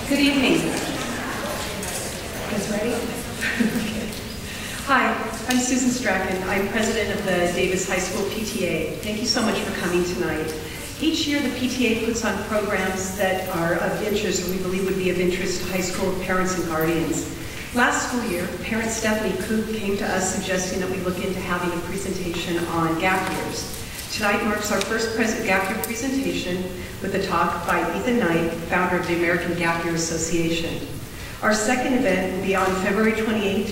Good evening. You guys ready? Hi, I'm Susan Strachan. I'm president of the Davis High School PTA. Thank you so much for coming tonight. Each year, the PTA puts on programs that are of interest, or we believe would be of interest to high school parents and guardians. Last school year, parent Stephanie Koop came to us suggesting that we look into having a presentation on gap years. Tonight marks our first gap year presentation with a talk by Ethan Knight, founder of the American Gap Year Association. Our second event will be on February 28,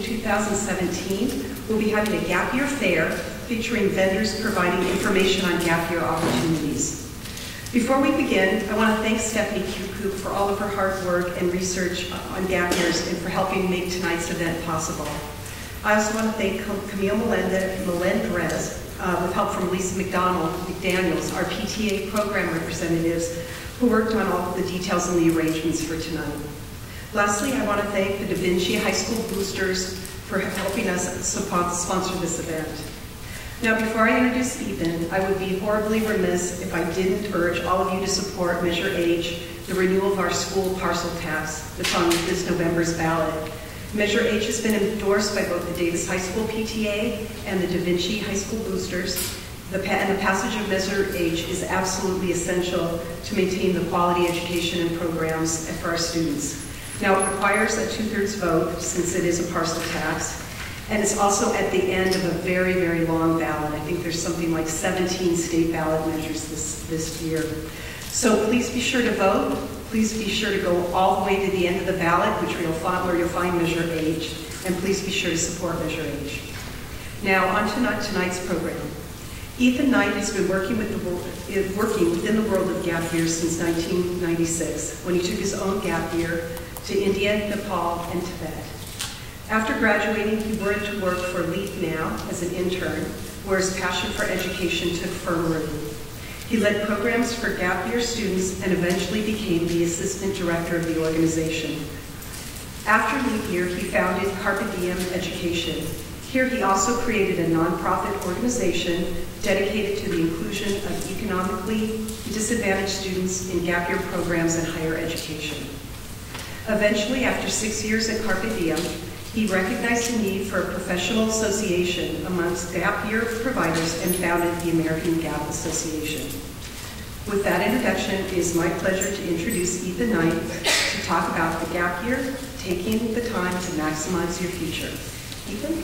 2017. We'll be having a gap year fair featuring vendors providing information on gap year opportunities. Before we begin, I want to thank Stephanie Koop for all of her hard work and research on gap years and for helping make tonight's event possible. I also want to thank Camille Melendrez, with help from Lisa McDaniels, our PTA program representatives, who worked on all of the details and the arrangements for tonight. Lastly, I want to thank the Da Vinci High School Boosters for helping us sponsor this event. Now, before I introduce Ethan, I would be horribly remiss if I didn't urge all of you to support Measure H, the renewal of our school parcel tax that's on this November's ballot. Measure H has been endorsed by both the Davis High School PTA and the Da Vinci High School Boosters. And the passage of Measure H is absolutely essential to maintain the quality education and programs for our students. Now, it requires a 2/3 vote since it is a parcel tax, and it's also at the end of a very, very long ballot. I think there's something like 17 state ballot measures this year. So please be sure to vote. Please be sure to go all the way to the end of the ballot, where you'll find Measure H, and please be sure to support Measure H. Now, on to tonight's program. Ethan Knight has been working within the world of gap years since 1996, when he took his own gap year to India, Nepal, and Tibet. After graduating, he went to work for Leap Now as an intern, where his passion for education took firm root. He led programs for gap year students and eventually became the assistant director of the organization. After Leap Year, he founded Carpe Diem Education. Here he also created a nonprofit organization dedicated to the inclusion of economically disadvantaged students in gap year programs and higher education. Eventually, after 6 years at Carpe Diem, he recognized the need for a professional association amongst gap year providers and founded the American Gap Association. With that introduction, it is my pleasure to introduce Ethan Knight to talk about the gap year, taking the time to maximize your future. Ethan?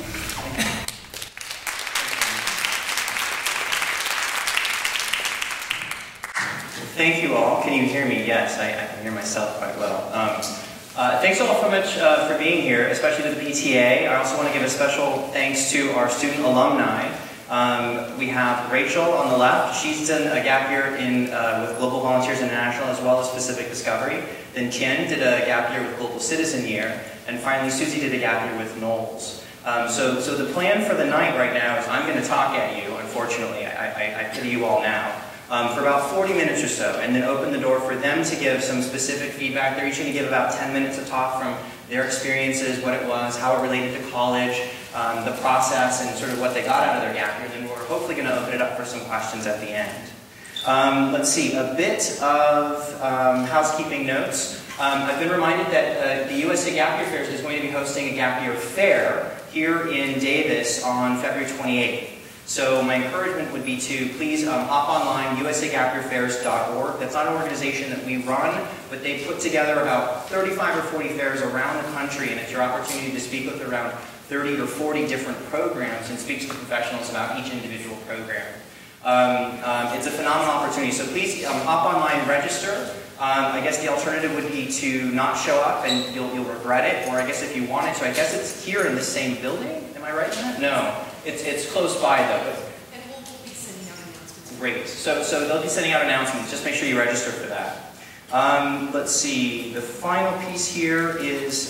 Thank you all. Can you hear me? Yes, I can hear myself quite well. Thanks all so much for being here, especially to the PTA. I also want to give a special thanks to our student alumni. We have Rachel on the left. She's done a gap year with Global Volunteers International as well as Pacific Discovery. Then Ken did a gap year with Global Citizen Year. And finally, Susie did a gap year with Knowles. So the plan for the night right now is I'm going to talk at you, unfortunately. I pity you all now. For about 40 minutes or so, and then open the door for them to give some specific feedback. They're each going to give about 10 minutes to talk from their experiences, what it was, how it related to college, the process, and sort of what they got out of their gap year. And then we're hopefully going to open it up for some questions at the end. Let's see, a bit of housekeeping notes. I've been reminded that the USA Gap Year Fairs is going to be hosting a Gap Year Fair here in Davis on February 28th. So my encouragement would be to please hop online, usagapyearfairs.org. That's not an organization that we run, but they put together about 35 or 40 fairs around the country, and it's your opportunity to speak with around 30 or 40 different programs and speak to professionals about each individual program. It's a phenomenal opportunity, so please hop online, register. I guess the alternative would be to not show up and you'll regret it, or I guess if you wanted to, I guess it's here in the same building. Am I right in that? No. It's close by though. And we'll be sending out announcements. Great. So they'll be sending out announcements. Just make sure you register for that. Let's see. The final piece here is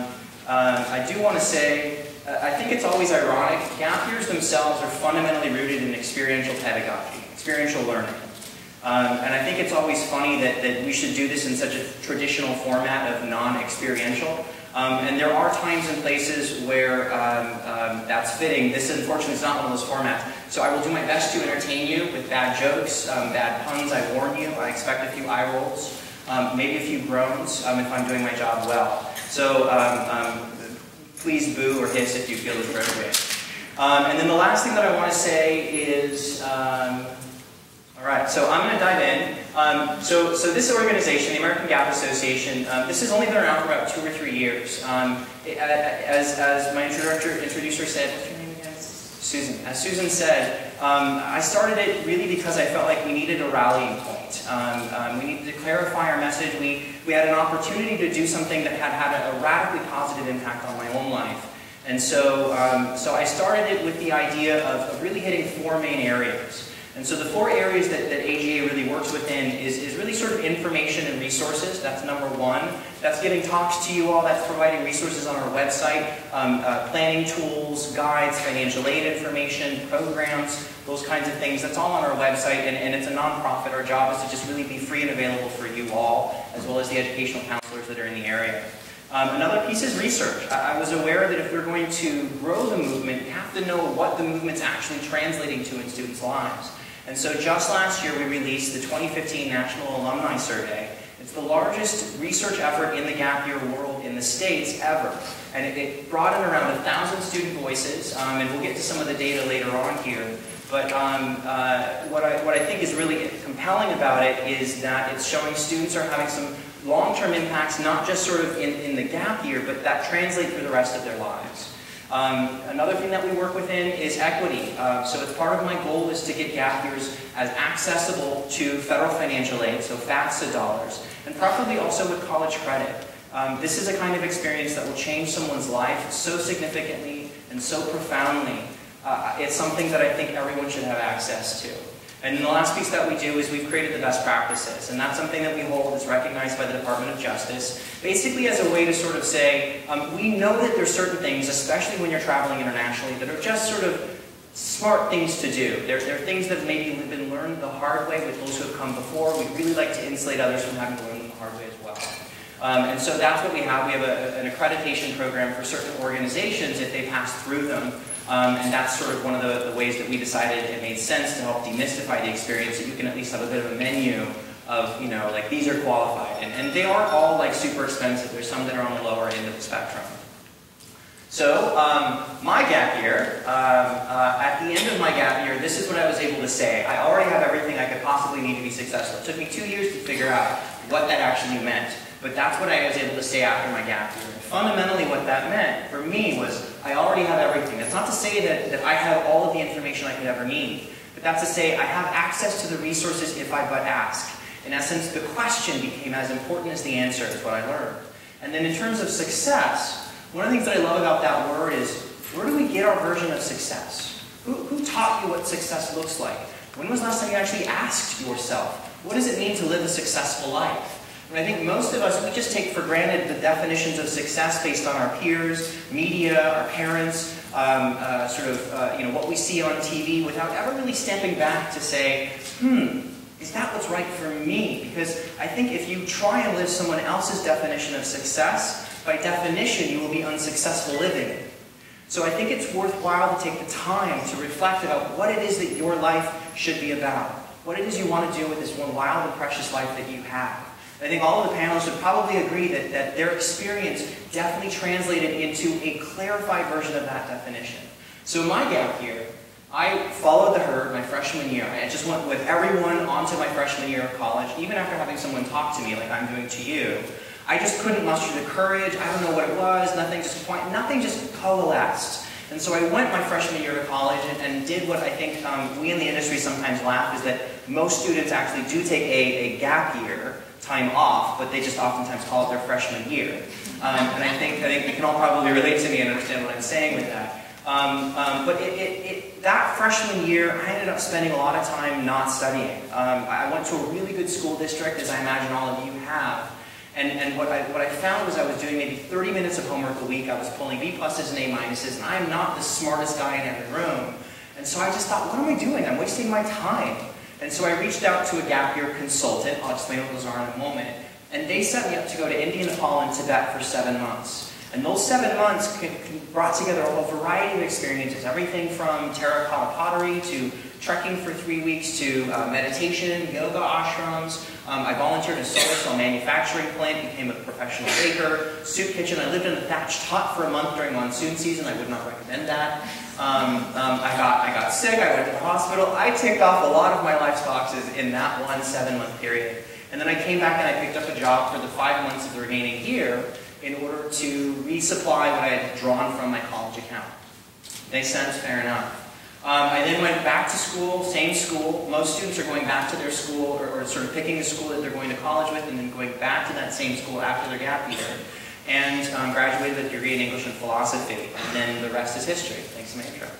I do want to say I think it's always ironic. Gap years themselves are fundamentally rooted in experiential pedagogy, experiential learning. And I think it's always funny that we should do this in such a traditional format of non-experiential. And there are times and places where that's fitting. This, unfortunately, is not one of those formats. So I will do my best to entertain you with bad jokes, bad puns, I warn you. I expect a few eye rolls. maybe a few groans if I'm doing my job well. So please boo or hiss if you feel appropriate. And then the last thing that I want to say is, all right, so I'm going to dive in. So this organization, the American Gap Association, this has only been around for about 2 or 3 years. As my introducer said, what's your name again? Susan. As Susan said, I started it really because I felt like we needed a rallying point. We needed to clarify our message. We had an opportunity to do something that had a radically positive impact on my own life. And so I started it with the idea of really hitting 4 main areas. And so the 4 areas that AGA really works within is really sort of information and resources. That's number 1. That's giving talks to you all. That's providing resources on our website, planning tools, guides, financial aid information, programs, those kinds of things. That's all on our website, and it's a nonprofit. Our job is to just really be free and available for you all, as well as the educational counselors that are in the area. Another piece is research. I was aware that if we're going to grow the movement, we have to know what the movement's actually translating to in students' lives. And so just last year we released the 2015 National Alumni Survey. It's the largest research effort in the gap year world in the States ever. And it brought in around 1,000 student voices, and we'll get to some of the data later on here. But what I think is really compelling about it is that it's showing students are having some long-term impacts, not just sort of in the gap year, but that translate through the rest of their lives. Another thing that we work within is equity. So it's part of my goal is to get gap years as accessible to federal financial aid, so FAFSA dollars, and preferably also with college credit. This is a kind of experience that will change someone's life so significantly and so profoundly. It's something that I think everyone should have access to. And the last piece that we do is we've created the best practices, and that's something that we hold is recognized by the Department of Justice, basically as a way to sort of say, we know that there's certain things, especially when you're traveling internationally, that are just sort of smart things to do. They're things that maybe have been learned the hard way with those who have come before. We'd really like to insulate others from having to learn them the hard way as well. And so that's what we have. We have an accreditation program for certain organizations if they pass through them. And that's sort of one of the ways that we decided it made sense to help demystify the experience, that you can at least have a bit of a menu of, you know, like these are qualified. And they aren't all like super expensive. There's some that are on the lower end of the spectrum. So, my gap year, at the end of my gap year, this is what I was able to say. I already have everything I could possibly need to be successful. It took me 2 years to figure out what that actually meant. But that's what I was able to say after my gap year. Fundamentally, what that meant for me was I already have everything. That's not to say that I have all of the information I could ever need, but that's to say I have access to the resources if I but ask. In essence, the question became as important as the answer, is what I learned. And then in terms of success, one of the things that I love about that word is, where do we get our version of success? Who taught you what success looks like? When was the last time you actually asked yourself, what does it mean to live a successful life? And I think most of us, we just take for granted the definitions of success based on our peers, media, our parents, you know, what we see on TV, without ever really stepping back to say, is that what's right for me? Because I think if you try and live someone else's definition of success, by definition, you will be unsuccessful living it. So I think it's worthwhile to take the time to reflect about what it is that your life should be about, what it is you want to do with this one wild and precious life that you have. I think all of the panelists would probably agree that their experience definitely translated into a clarified version of that definition. So my gap year, I followed the herd my freshman year. I just went with everyone onto my freshman year of college, even after having someone talk to me like I'm doing to you. I just couldn't muster the courage. I don't know what it was. Nothing just coalesced. And so I went my freshman year of college and did what I think we in the industry sometimes laugh, is that most students actually do take a gap year time off, but they just oftentimes call it their freshman year. And I think you can all probably relate to me and understand what I'm saying with that. But that freshman year, I ended up spending a lot of time not studying. I went to a really good school district, as I imagine all of you have. And what I found was I was doing maybe 30 minutes of homework a week. I was pulling B pluses and A minuses, and I am not the smartest guy in every room. And so I just thought, what am I doing? I'm wasting my time. And so I reached out to a gap year consultant. I'll explain what those are in a moment. And they set me up to go to India, Nepal, and Tibet for 7 months. And those 7 months brought together a whole variety of experiences, everything from terracotta pottery to trekking for 3 weeks to meditation, yoga ashrams. I volunteered in a solar cell manufacturing plant, became a professional baker, soup kitchen. I lived in a thatched hut for a month during monsoon season. I would not recommend that. I got sick, I went to the hospital. I ticked off a lot of my life's boxes in that 1 7-month period. And then I came back and I picked up a job for the 5 months of the remaining year in order to resupply what I had drawn from my college account. Makes sense? Fair enough. I then went back to school, same school. Most students are going back to their school or sort of picking a school that they're going to college with and then going back to that same school after their gap year. And graduated with a degree in English and philosophy. And then the rest is history. Thanks to my intro.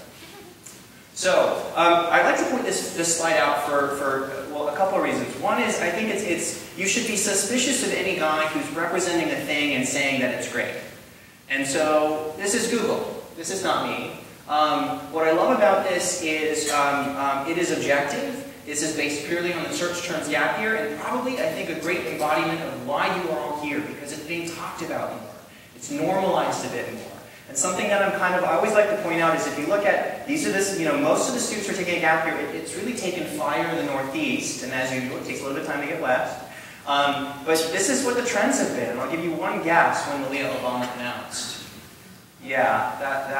So, I'd like to point this slide out for well, a couple of reasons. One is, I think you should be suspicious of any guy who's representing a thing and saying that it's great. And so, this is Google. This is not me. What I love about this is it is objective. This is based purely on the search terms gap year, and probably, I think, a great embodiment of why you are all here, because it's being talked about more. It's normalized a bit more. And something that I always like to point out is if you look at, these are this, most of the students who are taking a gap year, it's really taken fire in the Northeast, and as usual, it takes a little bit of time to get west. But this is what the trends have been, and I'll give you one guess when Malia Obama announced. Yeah,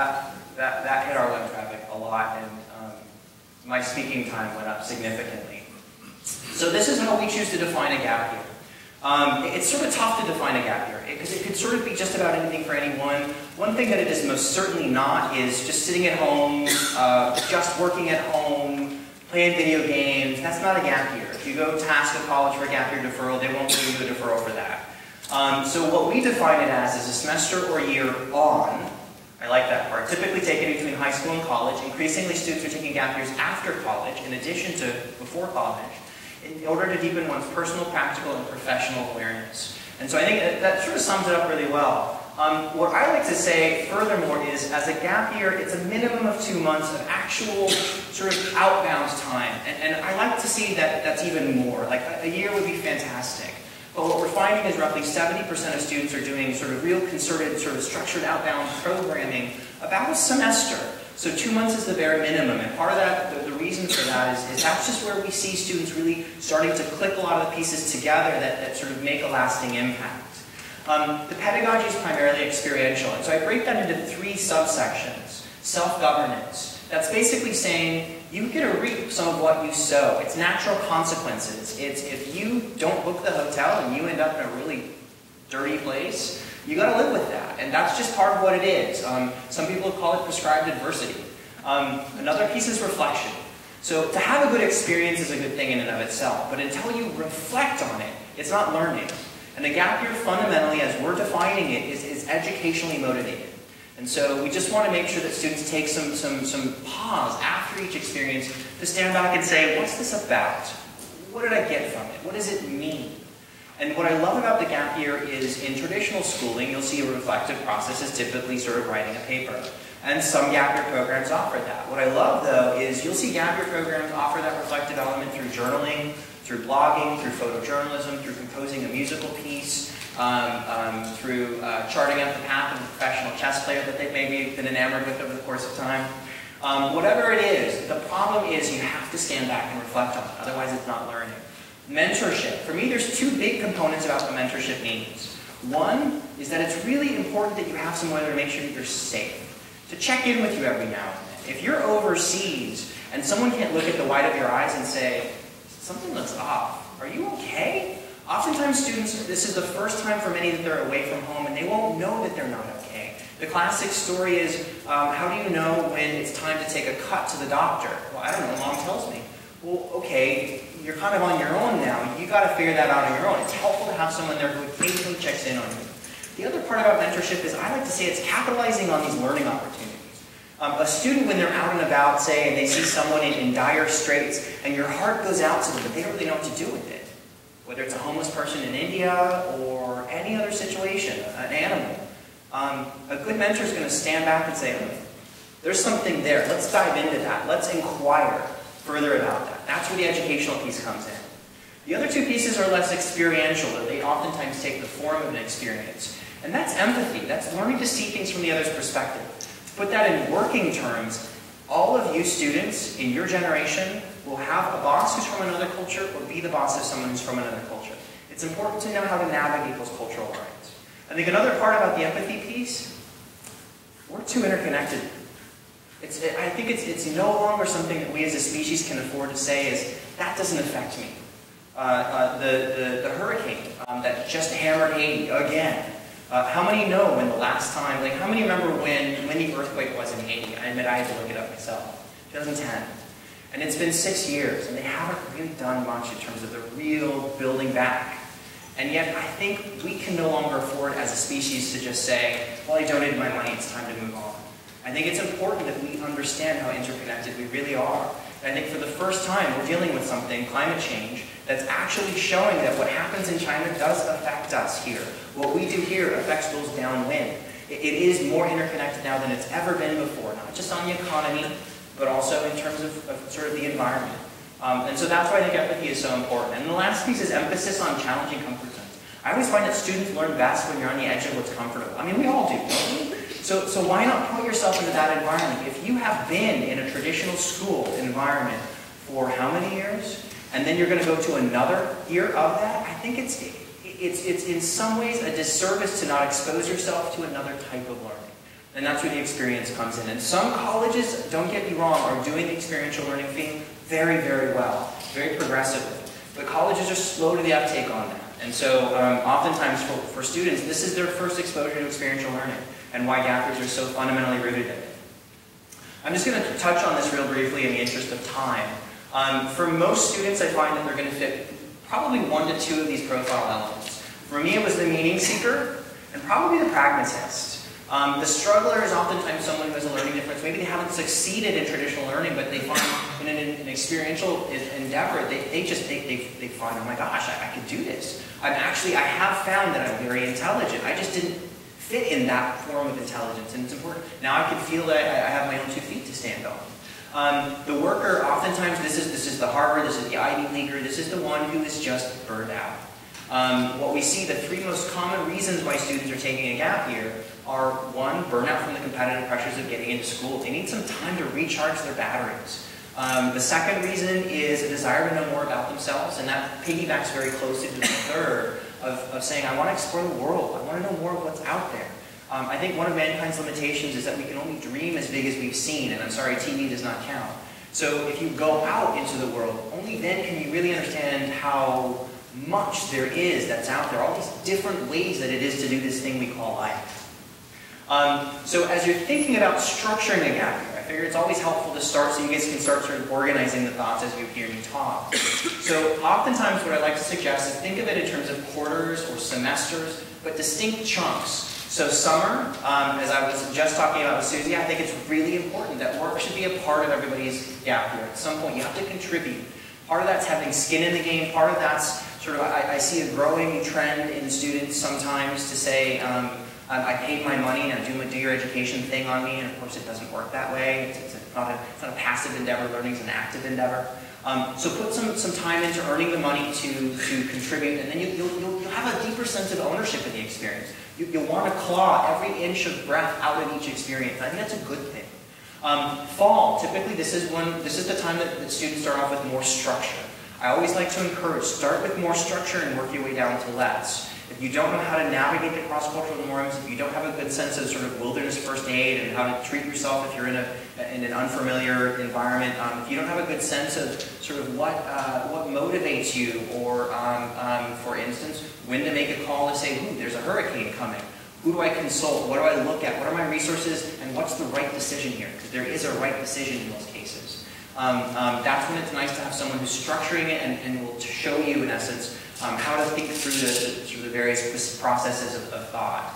that hit our web traffic a lot, and my speaking time went up significantly. So this is how we choose to define a gap year. It's sort of tough to define a gap year, because it could sort of be just about anything for anyone. One thing that it is most certainly not is just sitting at home, just working at home, playing video games. That's not a gap year. If you go task a college for a gap year deferral, they won't give you a deferral for that. So what we define it as is a semester or year on. I like that part. Typically taken between high school and college. Increasingly, students are taking gap years after college, in addition to before college, in order to deepen one's personal, practical, and professional awareness. And so I think that sort of sums it up really well. What I like to say, furthermore, is as a gap year, it's a minimum of 2 months of actual sort of outbound time. And I like to see that that's even more. Like a year would be fantastic. But what we're finding is roughly 70% of students are doing sort of real concerted, sort of structured outbound programming about a semester. So 2 months is the bare minimum. And part of that, the reason for that is that's just where we see students really starting to click a lot of the pieces together that sort of make a lasting impact. The pedagogy is primarily experiential. And so I break that into 3 subsections. Self-governance. That's basically saying you get to reap some of what you sow. It's natural consequences. It's if you don't book the hotel and you end up in a really dirty place, you got to live with that. And that's just part of what it is. Some people call it prescribed adversity. Another piece is reflection. So to have a good experience is a good thing in and of itself. But until you reflect on it, it's not learning. And the gap year fundamentally, as we're defining it, is educationally motivated. And so we just want to make sure that students take some pause after each experience to stand back and say, what's this about? What did I get from it? What does it mean? And what I love about the gap year is in traditional schooling, you'll see a reflective process is typically sort of writing a paper. And some gap year programs offer that. What I love, though, is you'll see gap year programs offer that reflective element through journaling, through blogging, through photojournalism, through composing a musical piece, through charting out the path of a professional chess player that they've maybe been enamored with over the course of time. Whatever it is, the problem is you have to stand back and reflect on it. Otherwise, it's not learning. Mentorship. For me, there's 2 big components about what mentorship means. One is that it's really important that you have someone there to make sure that you're safe. To check in with you every now and then. If you're overseas and someone can't look at the white of your eyes and say, something looks off, are you okay? Oftentimes students, this is the first time for many that they're away from home and they won't know that they're not okay. The classic story is, how do you know when it's time to take a cut to the doctor? Well, I don't know, mom tells me. Well, okay, you're kind of on your own now. You got to figure that out on your own. It's helpful to have someone there who occasionally checks in on you. The other part about mentorship is I like to say it's capitalizing on these learning opportunities. A student, when they're out and about, say, and they see someone in dire straits, and your heart goes out to them, but they don't really know what to do with it. Whether it's a homeless person in India or any other situation, an animal. A good mentor is going to stand back and say, okay, there's something there. Let's dive into that. Let's inquire further about that. That's where the educational piece comes in. The other 2 pieces are less experiential, but they oftentimes take the form of an experience. And that's empathy. That's learning to see things from the other's perspective. To put that in working terms, All of you students in your generation will have a boss who's from another culture or be the boss of someone who's from another culture. It's important to know how to navigate those cultural lines. I think another part about the empathy piece, we're too interconnected. I think it's no longer something that we as a species can afford to say is, that doesn't affect me. The hurricane that just hammered Haiti again. How many know when the last time, like how many remember when the earthquake was in Haiti? I admit I had to look it up myself. 2010. And it's been 6 years, and they haven't really done much in terms of the real building back. And yet I think we can no longer afford as a species to just say, well, I donated my money, it's time to move on. I think it's important that we understand how interconnected we really are. And I think for the first time we're dealing with something, climate change, that's actually showing that what happens in China does affect us here. What we do here affects those downwind. It is more interconnected now than it's ever been before, not just on the economy, but also in terms of sort of the environment. And so that's why I think empathy is so important. And the last piece is emphasis on challenging comfort zones. I always find that students learn best when you're on the edge of what's comfortable. I mean, we all do, don't we? So why not put yourself into that environment? If you have been in a traditional school environment for how many years, and then you're going to go to another year of that, I think it's in some ways a disservice to not expose yourself to another type of learning. And that's where the experience comes in. And some colleges, don't get me wrong, are doing the experiential learning thing very, very well, very progressively. But colleges are slow to the uptake on that. And so oftentimes for students, this is their first exposure to experiential learning and why gap years are so fundamentally rooted in it. I'm just going to touch on this real briefly in the interest of time. For most students, I find that they're going to fit probably 1 to 2 of these profile elements. For me, it was the meaning seeker and probably the pragmatist. The struggler is oftentimes someone who has a learning difference. Maybe they haven't succeeded in traditional learning, but they find in an experiential endeavor, they find, oh my gosh, I could do this. I have found that I'm very intelligent. I just didn't fit in that form of intelligence, and it's important. Now I can feel that I have my own 2 feet to stand on. The worker, oftentimes, this is the Harvard, this is the Ivy Leaguer, this is the one who is just burned out. What we see, the 3 most common reasons why students are taking a gap year are 1, burnout from the competitive pressures of getting into school. They need some time to recharge their batteries. The second reason is a desire to know more about themselves, and that piggybacks very closely to the third of saying, I want to explore the world. I want to know more of what's out there. I think one of mankind's limitations is that we can only dream as big as we've seen, and I'm sorry, TV does not count. So if you go out into the world, only then can you really understand how much there is that's out there, all these different ways that it is to do this thing we call life. So as you're thinking about structuring a gap year, I figure it's always helpful to start so you guys can start sort of organizing the thoughts as you hear me talk. So oftentimes what I like to suggest is think of it in terms of quarters or semesters, but distinct chunks. So summer, as I was just talking about with Susie, I think it's really important that work should be a part of everybody's gap year. At some point you have to contribute. Part of that's having skin in the game, part of that's sort of, I see a growing trend in students sometimes to say, I paid my money and do your education thing on me, and of course it doesn't work that way. It's not a passive endeavor, learning is an active endeavor. So put some time into earning the money to contribute, and then you'll have a deeper sense of ownership in the experience. You'll want to claw every inch of breath out of each experience. I think that's a good thing. Fall, typically this is the time that students start off with more structure. I always like to encourage, start with more structure and work your way down to less. If you don't know how to navigate the cross-cultural norms, if you don't have a good sense of sort of wilderness first aid and how to treat yourself if you're in an unfamiliar environment, if you don't have a good sense of sort of what motivates you, or for instance, when to make a call to say, ooh, there's a hurricane coming. Who do I consult? What do I look at? What are my resources? And what's the right decision here? Because there is a right decision in most cases. That's when it's nice to have someone who's structuring it and will show you, in essence, how to think through the various processes of thought.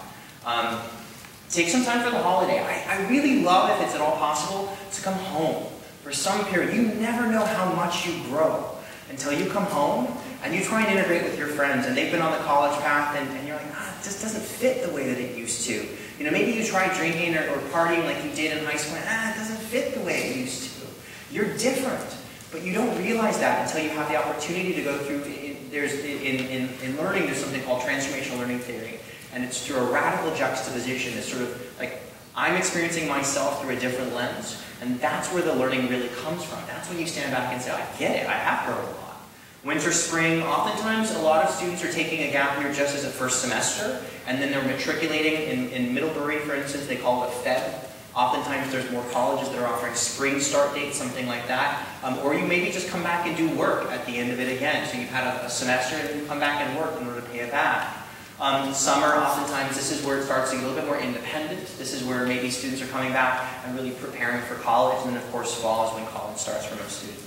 Take some time for the holiday. I really love, if it's at all possible, to come home for some period. You never know how much you grow until you come home and you try and integrate with your friends, and they've been on the college path, and you're like, it just doesn't fit the way that it used to. You know, maybe you try drinking or partying like you did in high school, and it doesn't fit the way it used to. You're different, but you don't realize that until you have the opportunity to go through. In learning, there's something called transformational learning theory, and it's through a radical juxtaposition. It's sort of like, I'm experiencing myself through a different lens, and that's where the learning really comes from. That's when you stand back and say, oh, I get it, I have grown a lot. Winter, spring, oftentimes a lot of students are taking a gap year just as a first semester, and then they're matriculating in Middlebury, for instance, they call it Feb. Oftentimes there's more colleges that are offering spring start dates, something like that. Or you maybe just come back and do work at the end of it again. So you've had a semester and you come back and work in order to pay it back. Summer, oftentimes this is where it starts to get a little bit more independent. This is where maybe students are coming back and really preparing for college. And then of course fall is when college starts for most students.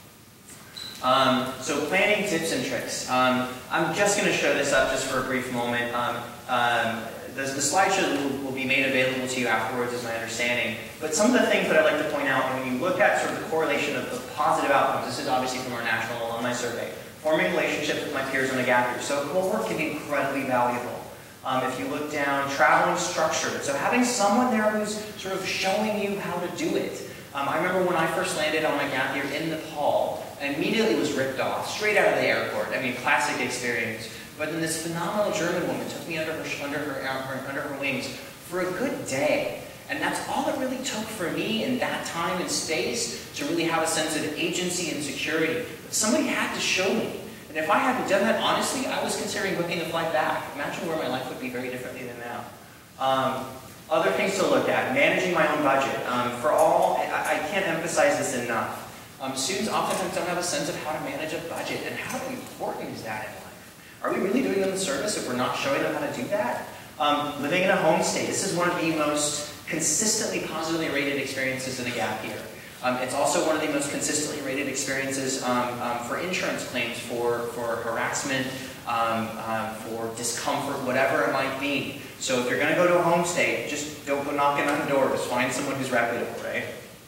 So planning tips and tricks. I'm just going to show this up just for a brief moment. The slideshow will be made available to you afterwards, is my understanding. But some of the things that I'd like to point out, and when you look at sort of the correlation of positive outcomes, this is obviously from our National Alumni Survey, forming relationships with my peers on a gap year. So cohort can be incredibly valuable. If you look down, traveling structured. So having someone there who's sort of showing you how to do it. I remember when I first landed on my gap year in Nepal, I immediately was ripped off, straight out of the airport. I mean, classic experience. But then this phenomenal German woman took me under her wings for a good day. And that's all it really took for me in that time and space to really have a sense of agency and security. But somebody had to show me. And if I hadn't done that, honestly, I was considering booking a flight back. Imagine where my life would be very differently than now. Other things to look at, managing my own budget. I can't emphasize this enough. Students oftentimes don't have a sense of how to manage a budget, and how important is that in life? Are we really doing them a service if we're not showing them how to do that? Living in a homestay. This is one of the most consistently positively rated experiences in a gap year. It's also one of the most consistently rated experiences for insurance claims, for harassment, for discomfort, whatever it might be. So if you're going to go to a homestay, just don't go knocking on the door. Just find someone who's reputable, right?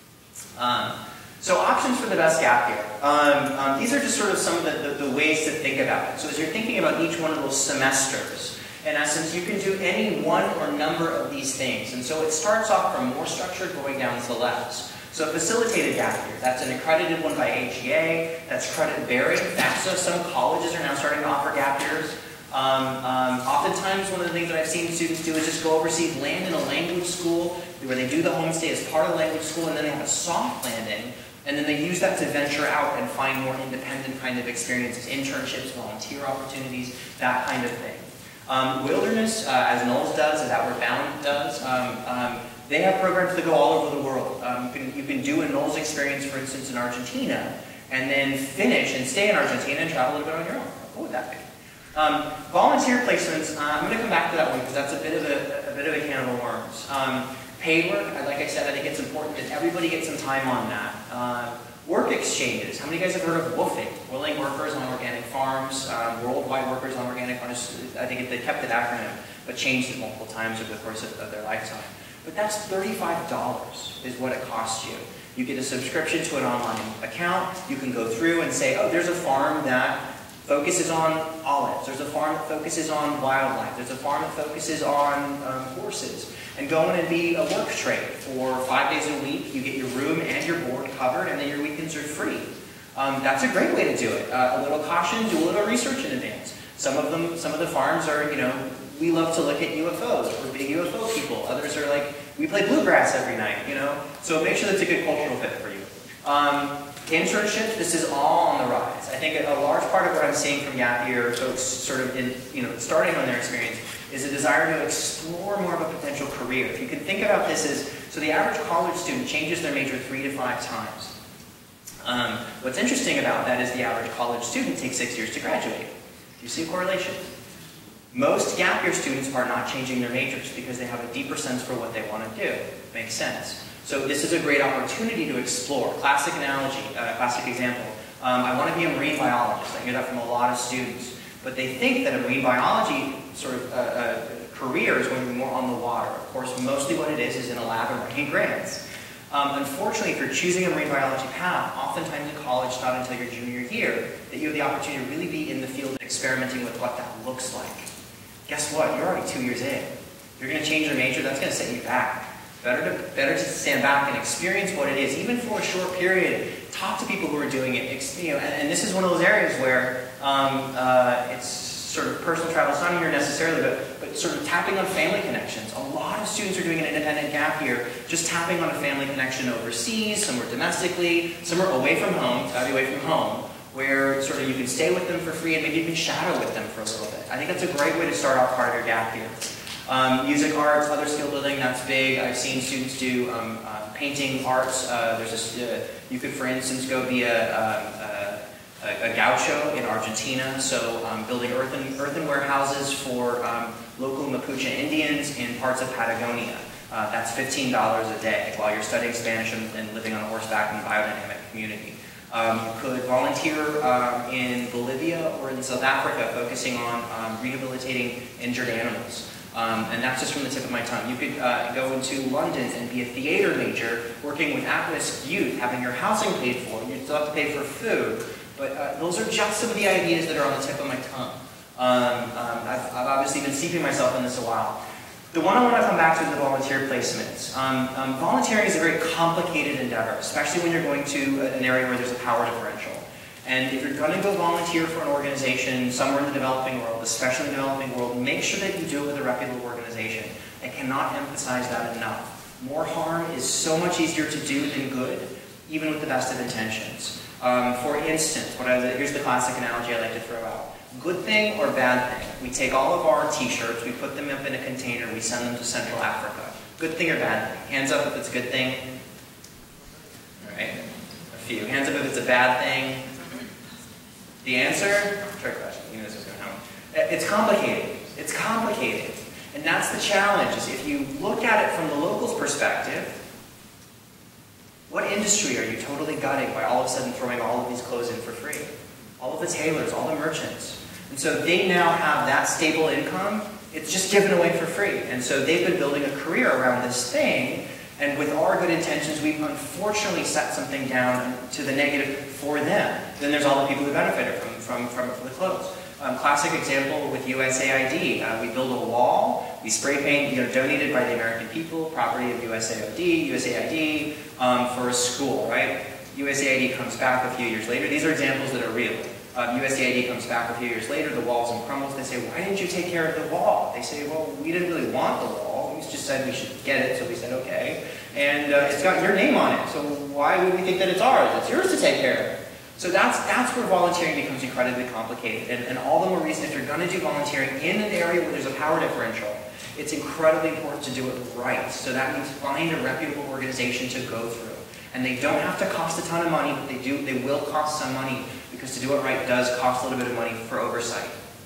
So options for the best gap year. These are just sort of some of the ways to think about it. So as you're thinking about each one of those semesters, in essence, you can do any one or number of these things. And so it starts off from more structured going down to less. So facilitated gap year, that's an accredited one by AGA, that's credit bearing. FAFSA, some colleges are now starting to offer gap years. Oftentimes, one of the things that I've seen students do is just go overseas, land in a language school, where they do the homestay as part of the language school, and then they have a soft landing, and then they use that to venture out and find more independent kind of experiences, internships, volunteer opportunities, that kind of thing. Wilderness, as Knowles does, as Outward Bound does, they have programs that go all over the world. You can do a Knowles experience, for instance, in Argentina, and then finish and stay in Argentina and travel a little bit on your own. What would that be? Volunteer placements, I'm going to come back to that one because that's a bit of a can of worms. Paid work, like I said, I think it's important that everybody get some time on that. Work exchanges, how many of you guys have heard of WWOOFing? Willing workers on organic farms, worldwide workers on organic farms. I think they kept the acronym, but changed it multiple times over the course of their lifetime. But that's $35 is what it costs you. You get a subscription to an online account. You can go through and say, oh, there's a farm that focuses on olives. There's a farm that focuses on wildlife. There's a farm that focuses on horses. And go in and be a work trade for 5 days a week. You get your room and your board covered, and then your weekends are free. That's a great way to do it. A little caution, do a little research in advance. Some of the farms are, we love to look at UFOs. We're big UFO people. Others are like, we play bluegrass every night, So make sure that's a good cultural fit for you. Internships, this is all on the rise. I think a large part of what I'm seeing from gap year folks sort of starting on their experience is a desire to explore more of a potential career. If you can think about this as, so the average college student changes their major 3 to 5 times. What's interesting about that is the average college student takes 6 years to graduate. You see a correlation? Most gap year students are not changing their majors because they have a deeper sense for what they want to do. Makes sense. So this is a great opportunity to explore. Classic analogy, classic example. I want to be a marine biologist. I hear that from a lot of students. But they think that a marine biology sort of career is going to be more on the water. Of course, mostly what it is in a lab and writing grants. Unfortunately, if you're choosing a marine biology path, oftentimes in college, not until your junior year, that you have the opportunity to really be in the field experimenting with what that looks like. Guess what? You're already 2 years in. You're going to change your major, that's going to set you back. Better to stand back and experience what it is, even for a short period. Talk to people who are doing it, and this is one of those areas where it's sort of personal travel. It's not in here necessarily, but sort of tapping on family connections. A lot of students are doing an independent gap year, just tapping on a family connection overseas, some are domestically, some are away from home, it's got to be away from home, where sort of you can stay with them for free and maybe you can shadow with them for a little bit. I think that's a great way to start off part of your gap year. Music, arts, other skill building, that's big. I've seen students do painting, arts. You could, for instance, go be a gaucho in Argentina, so building earthenware houses for local Mapuche Indians in parts of Patagonia. That's $15 a day while you're studying Spanish and living on horseback in a biodynamic community. You could volunteer in Bolivia or in South Africa focusing on rehabilitating injured animals. And that's just from the tip of my tongue. You could go into London and be a theater major working with at-risk youth, having your housing paid for. You still have to pay for food. But those are just some of the ideas that are on the tip of my tongue. I've obviously been steeping myself in this a while. The one I want to come back to is the volunteer placements. Volunteering is a very complicated endeavor, especially when you're going to an area where there's a power differential. And if you're going to go volunteer for an organization somewhere in the developing world, especially in the developing world, make sure that you do it with a reputable organization. I cannot emphasize that enough. More harm is so much easier to do than good, even with the best of intentions. For instance, here's the classic analogy I like to throw out. Good thing or bad thing? We take all of our t-shirts, we put them up in a container, we send them to Central Africa. Good thing or bad thing? Hands up if it's a good thing. All right, a few. Hands up if it's a bad thing. The answer? Trick question. You knew this was going to happen. It's complicated. It's complicated. And that's the challenge, is if you look at it from the locals' perspective, what industry are you totally gutting by all of a sudden throwing all of these clothes in for free? All of the tailors, all the merchants. And so they now have that stable income. It's just given away for free. And so they've been building a career around this thing. And with our good intentions, we've unfortunately set something down to the negative for them. Then there's all the people who benefited from the clothes. Classic example with USAID. We build a wall, we spray paint, donated by the American people, property of USAID for a school, right? USAID comes back a few years later. These are examples that are real. USAID comes back a few years later, the wall's in crumbles. They say, why didn't you take care of the wall? They say, well, we didn't really want the wall. We just said we should get it, so we said, okay. And it's got your name on it, so why would we think that it's ours? It's yours to take care of. So that's where volunteering becomes incredibly complicated. And all the more reason, if you're going to do volunteering in an area where there's a power differential, it's incredibly important to do it right. So that means find a reputable organization to go through. And they don't have to cost a ton of money, but they will cost some money, because to do it right does cost a little bit of money for oversight.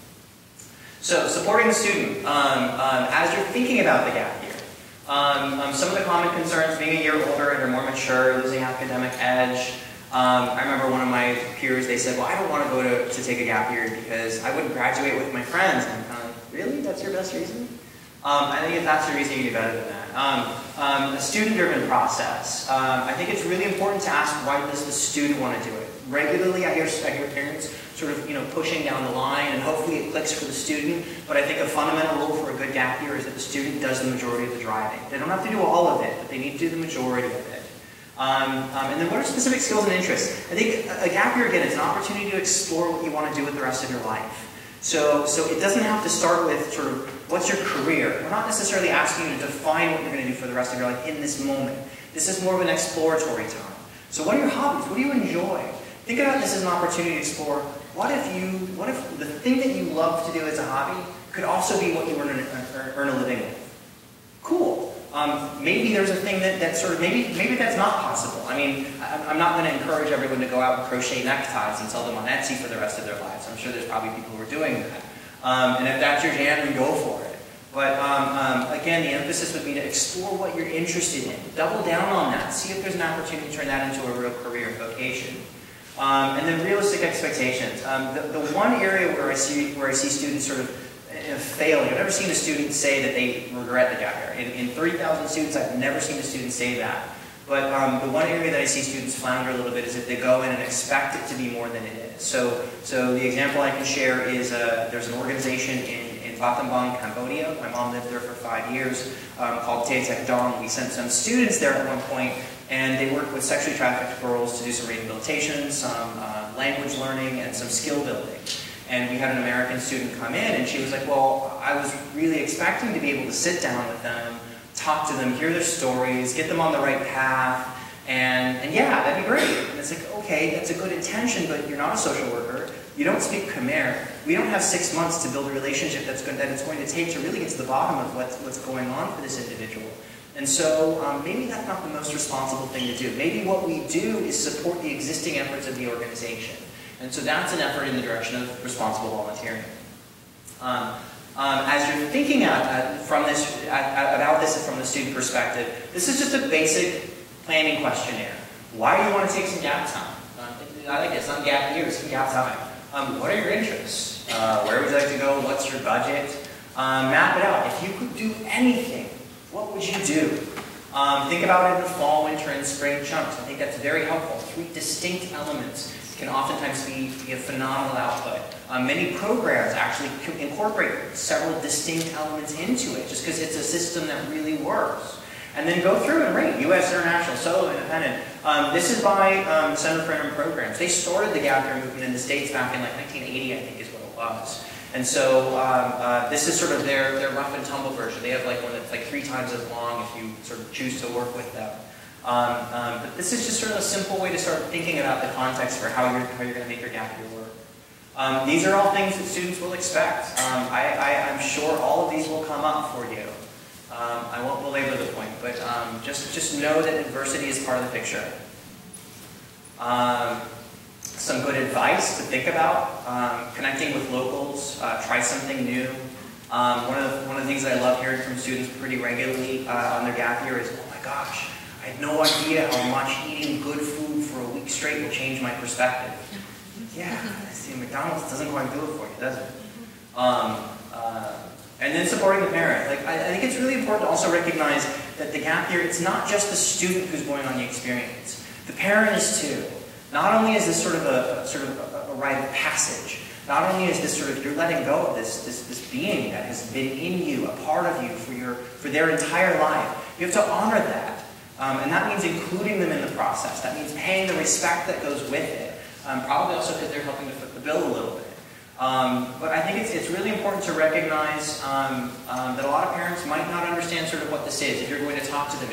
So, supporting the student. As you're thinking about the gap year, some of the common concerns, being a year older and you're more mature, losing academic edge. I remember one of my peers, they said, well, I don't want to go to take a gap year because I wouldn't graduate with my friends. And I'm kind of like, really? That's your best reason? I think if that's the reason, you do better than that. A student-driven process. I think it's really important to ask, why does the student want to do it? Regularly, I hear parents sort of, pushing down the line, and hopefully it clicks for the student. But I think a fundamental rule for a good gap year is that the student does the majority of the driving. They don't have to do all of it, but they need to do the majority of it. And then what are specific skills and interests? I think a gap year, again, is an opportunity to explore what you want to do with the rest of your life. So it doesn't have to start with sort of, what's your career? We're not necessarily asking you to define what you're going to do for the rest of your life in this moment. This is more of an exploratory time. So what are your hobbies? What do you enjoy? Think about this as an opportunity to explore, what if the thing that you love to do as a hobby could also be what you earn a living with? Cool. Maybe there's a thing that sort of, maybe that's not possible. I mean, I'm not going to encourage everyone to go out and crochet neckties and sell them on Etsy for the rest of their lives. I'm sure there's probably people who are doing that. And if that's your jam, then go for it. But again, the emphasis would be to explore what you're interested in. Double down on that. See if there's an opportunity to turn that into a real career and vocation. And then realistic expectations. The one area where I see students sort of failing. I've never seen a student say that they regret the gap year. In 30,000 students, I've never seen a student say that. But the one area that I see students flounder a little bit is if they go in and expect it to be more than it is. So the example I can share is there's an organization in Battambang, Cambodia. My mom lived there for 5 years, called Tet Tek Dong. We sent some students there at one point, and they worked with sexually trafficked girls to do some rehabilitation, some language learning, and some skill building. And we had an American student come in, and she was like, well, I was really expecting to be able to sit down with them, talk to them, hear their stories, get them on the right path, and yeah, that'd be great. And it's like, okay, that's a good intention, but you're not a social worker. You don't speak Khmer. We don't have 6 months to build a relationship that it's going to take to really get to the bottom of what's going on for this individual. And so maybe that's not the most responsible thing to do. Maybe what we do is support the existing efforts of the organization. And so that's an effort in the direction of responsible volunteering. As you're thinking about this from the student perspective, this is just a basic planning questionnaire. Why do you want to take some gap time? I like this, not gap years, some gap time. What are your interests? Where would you like to go? What's your budget? Map it out. If you could do anything, what would you do? Think about it in the fall, winter, and spring chunks. I think that's very helpful. 3 distinct elements can oftentimes be a phenomenal output. Many programs actually incorporate several distinct elements into it, just because it's a system that really works. And then go through and rate U.S., international, solo, independent. This is by the Center for Interim Programs. They started the gap year movement in the States back in like 1980, I think is what it was. And so this is sort of their rough and tumble version. They have like one that's like 3 times as long if you sort of choose to work with them. But this is just sort of a simple way to start thinking about the context for how you're going to make your gap year work. These are all things that students will expect. I'm sure all of these will come up for you. I won't belabor the point, but just know that adversity is part of the picture. Some good advice to think about, connecting with locals, try something new. One of the things I love hearing from students pretty regularly on their gap year is, oh my gosh, I had no idea how much eating good food for a week straight will change my perspective. Yeah, see, McDonald's doesn't quite do it for you, does it? And then supporting the parent. Like, I think it's really important to also recognize that the gap year, it's not just the student who's going on the experience. The parent is too. Not only is this sort of a rite of passage, not only is this sort of, you're letting go of this being that has been in you, a part of you for their entire life. You have to honor that. And that means including them in the process. That means paying the respect that goes with it. Probably also because they're helping to foot the bill a little bit. But I think it's really important to recognize that a lot of parents might not understand sort of what this is. If you're going to talk to them,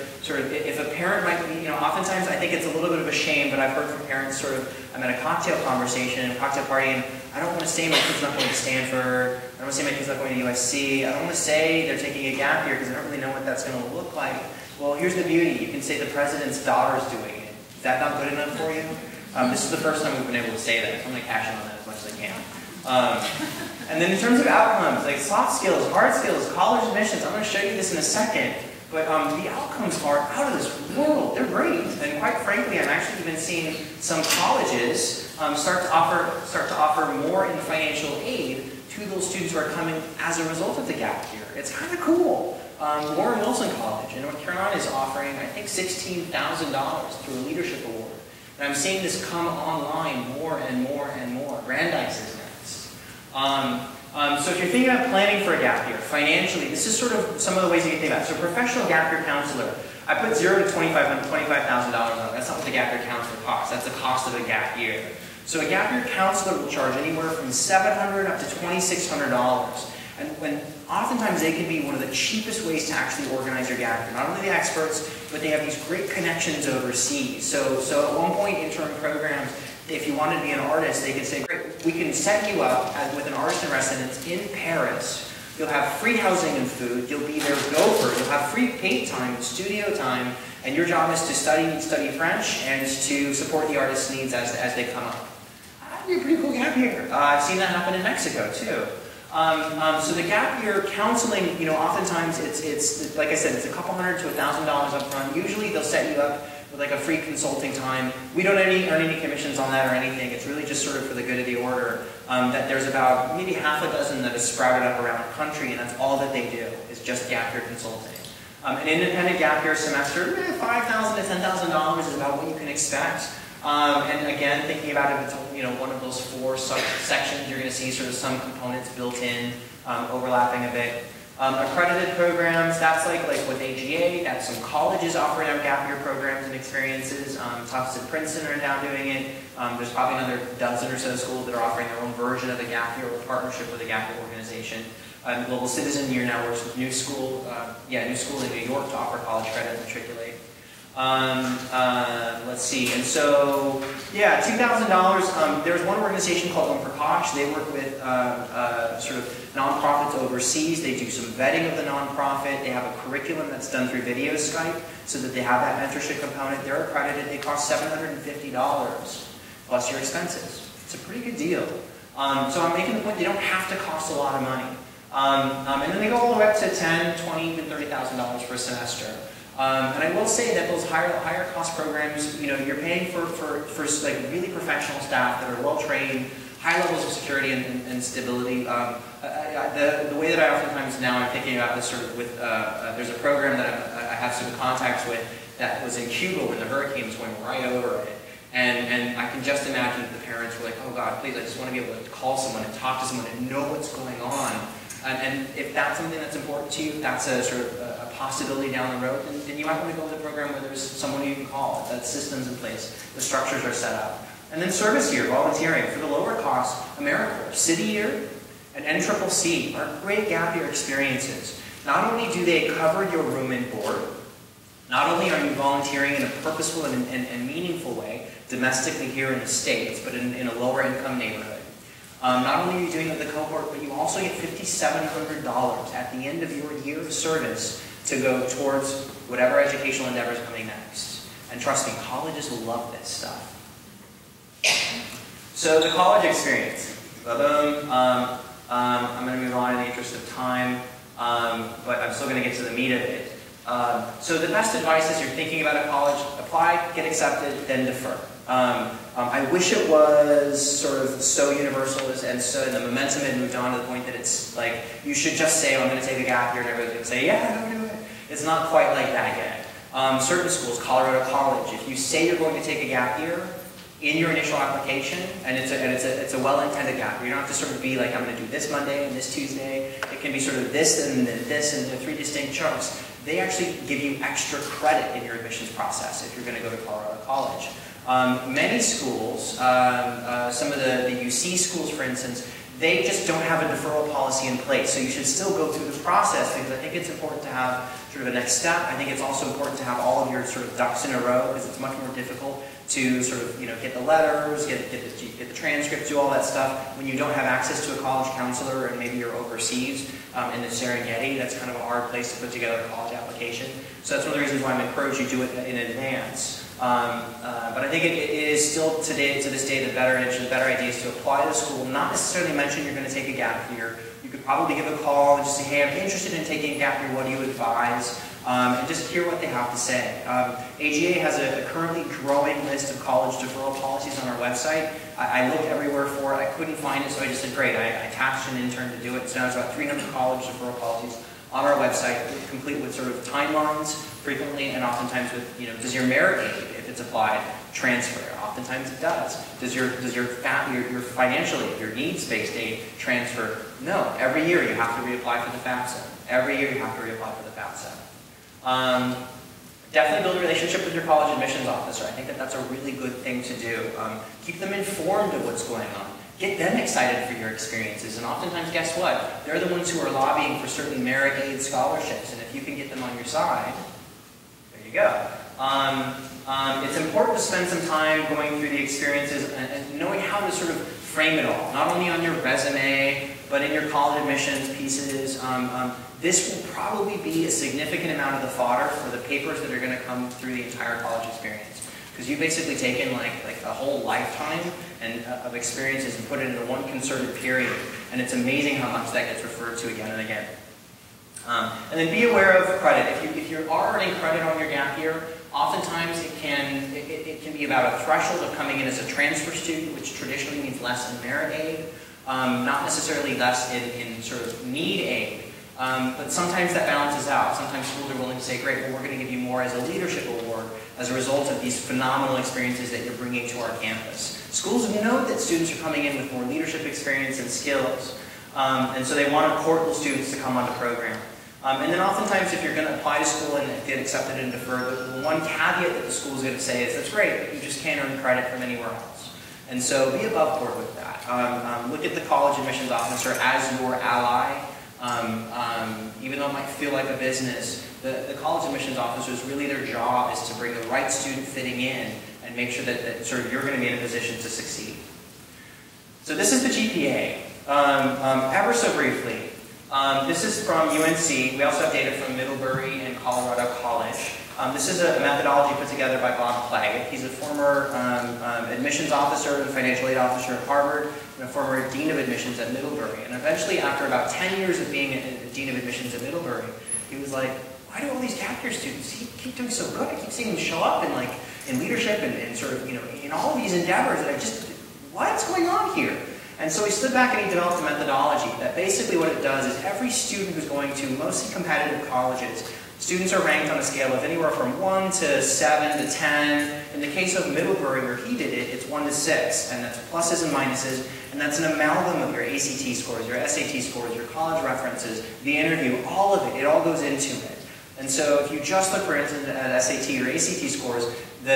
if a parent might be, oftentimes I think it's a little bit of a shame, but I've heard from parents sort of, I'm at a cocktail conversation, a cocktail party, and I don't want to say my kid's not going to Stanford, I don't want to say my kid's not going to USC, I don't want to say they're taking a gap year because I don't really know what that's going to look like. Well, here's the beauty. You can say the president's daughter's doing it. Is that not good enough for you? This is the first time we've been able to say that. So I'm going to cash in on that as much as I can. And then in terms of outcomes, like soft skills, hard skills, college admissions, I'm going to show you this in a second, but the outcomes are out of this world. They're great. And quite frankly, I'm actually even seeing some colleges start to offer more in financial aid to those students who are coming as a result of the gap year. It's kind of cool. Warren Wilson College in North Carolina is offering, I think, $16,000 through a leadership award. And I'm seeing this come online more and more and more. Brandeis is next. So if you're thinking about planning for a gap year, financially, this is sort of some of the ways you can think about it. So professional gap year counselor, I put $0 to $25,000 on it. That's not what the gap year counselor costs. That's the cost of a gap year. So a gap year counselor will charge anywhere from $700 up to $2,600. And oftentimes they can be one of the cheapest ways to actually organize your gap year. Not only the experts, but they have these great connections overseas. So at one point, intern programs, if you wanted to be an artist, they could say, great, we can set you up with an artist in residence in Paris. You'll have free housing and food. You'll be their gopher. You'll have free paint time, studio time, and your job is to study French and to support the artist's needs as they come up. That'd be a pretty cool gap year. I've seen that happen in Mexico too. So the gap year counseling, oftentimes it's like I said, it's a couple $100 to $1,000 up front. Usually they'll set you up with like a free consulting time. We don't earn any commissions on that or anything. It's really just sort of for the good of the order. That there's about maybe half a dozen that is sprouted up around the country, and that's all that they do is just gap year consulting. An independent gap year semester, $5,000 to $10,000 is about what you can expect. And again, thinking about it, it's one of those 4 sections, you're going to see sort of some components built in, overlapping a bit. Accredited programs, that's like with AGA, that's some colleges offering out gap year programs and experiences. Tufts and Princeton are now doing it. There's probably another dozen or so schools that are offering their own version of the gap year or partnership with a gap year organization. Global Citizen Year now works with New School in New York to offer college credit and matriculate. Let's see, and so, yeah, $2,000. There's one organization called Prakash. They work with sort of nonprofits overseas. They do some vetting of the nonprofit. They have a curriculum that's done through video Skype so that they have that mentorship component. They're accredited. They cost $750 plus your expenses. It's a pretty good deal. So I'm making the point they don't have to cost a lot of money. And then they go all the way up to $10,000, $20,000, even $30,000 per semester. And I will say that those higher cost programs, you're paying for like really professional staff that are well trained, high levels of security and stability. The way that I oftentimes now I'm thinking about this sort of with there's a program that I have some contacts with that was in Cuba when the hurricane was going right over it. And I can just imagine that the parents were like, oh God, please, I just want to be able to call someone and talk to someone and know what's going on. And if that's something that's important to you, if that's a sort of a possibility down the road, then you might want to go to a program where there's someone you can call, that systems in place, the structures are set up. And then service year, volunteering. For the lower cost, AmeriCorps, City Year, and NCCC are great gap year experiences. Not only do they cover your room and board, not only are you volunteering in a purposeful and meaningful way, domestically here in the States, but in a lower income neighborhood. Not only are you doing it with the cohort, but you also get $5,700 at the end of your year of service to go towards whatever educational endeavor is coming next. And trust me, colleges will love this stuff. So the college experience. Boom. I'm going to move on in the interest of time, but I'm still going to get to the meat of it. So the best advice is you're thinking about a college, apply, get accepted, then defer. I wish it was sort of so universal and the momentum had moved on to the point that it's like, you should just say, oh, I'm going to take a gap year, and everybody can say, yeah, go do it. It's not quite like that yet. Certain schools, Colorado College, if you say you're going to take a gap year in your initial application, and it's a well-intended gap year, you don't have to sort of be like, I'm going to do this Monday and this Tuesday. It can be sort of this and then this and the 3 distinct chunks. They actually give you extra credit in your admissions process if you're going to go to Colorado College. Many schools, some of the UC schools, for instance, they just don't have a deferral policy in place. So you should still go through the process because I think it's important to have sort of a next step. I think it's also important to have all of your sort of ducks in a row because it's much more difficult to sort of get the letters, get the transcripts, do all that stuff when you don't have access to a college counselor and maybe you're overseas in the Serengeti. That's kind of a hard place to put together a college application. So that's one of the reasons why I'm encouraging you to do it in advance. But I think it is still to this day the better idea is to apply to school, not necessarily mention you're going to take a gap year. You could probably give a call and just say, hey, I'm interested in taking a gap year, what do you advise? And just hear what they have to say. AGA has a currently growing list of college deferral policies on our website. I looked everywhere for it, I couldn't find it, so I just said, great, I attached an intern to do it. So now there's about 300 college deferral policies on our website, complete with sort of timelines frequently, and oftentimes with, does your merit aid, if it's applied, transfer? Oftentimes it does. Does your financial aid, your needs-based aid transfer? No. Every year you have to reapply for the FAFSA. Every year you have to reapply for the FAFSA. Definitely build a relationship with your college admissions officer. I think that's a really good thing to do. Keep them informed of what's going on. Get them excited for your experiences, and oftentimes, guess what? They're the ones who are lobbying for certain merit aid scholarships, and if you can get them on your side, there you go. It's important to spend some time going through the experiences and knowing how to sort of frame it all, not only on your resume, but in your college admissions pieces. This will probably be a significant amount of the fodder for the papers that are going to come through the entire college experience. Because you've basically taken like a whole lifetime of experiences and put it into one concerted period. And it's amazing how much that gets referred to again and again. And then be aware of credit. If you are earning credit on your gap year, oftentimes it can be about a threshold of coming in as a transfer student, which traditionally means less in merit aid, not necessarily less in sort of need aid. But sometimes that balances out. Sometimes schools are willing to say, great, well, we're going to give you more as a leadership award as a result of these phenomenal experiences that you're bringing to our campus. Schools know that students are coming in with more leadership experience and skills. And so they want to court the students to come on the program. And then oftentimes if you're going to apply to school and get accepted and deferred, the one caveat that the school is going to say is, that's great, but you just can't earn credit from anywhere else. And so be above board with that. Look at the college admissions officer as your ally. Even though it might feel like a business, the college admissions officers, really their job is to bring the right student fitting in and make sure that sort of you're going to be in a position to succeed. So this is the GPA. Ever so briefly, this is from UNC. We also have data from Middlebury and Colorado College. This is a methodology put together by Bob Claggett. He's a former admissions officer and financial aid officer at Harvard, and a former dean of admissions at Middlebury. And eventually, after about 10 years of being a dean of admissions at Middlebury, he was like, why do all these gap year students keep doing so good? I keep seeing them show up in leadership and sort of, in all of these endeavors, and what's going on here? And so he stood back and he developed a methodology that basically what it does is every student who's going to mostly competitive colleges, students are ranked on a scale of anywhere from 1 to 7 to 10. In the case of Middlebury, where he did it, it's 1 to 6, and that's pluses and minuses, and that's an amalgam of your ACT scores, your SAT scores, your college references, the interview, all of it. It all goes into it. And so if you just look, for instance, at SAT or ACT scores,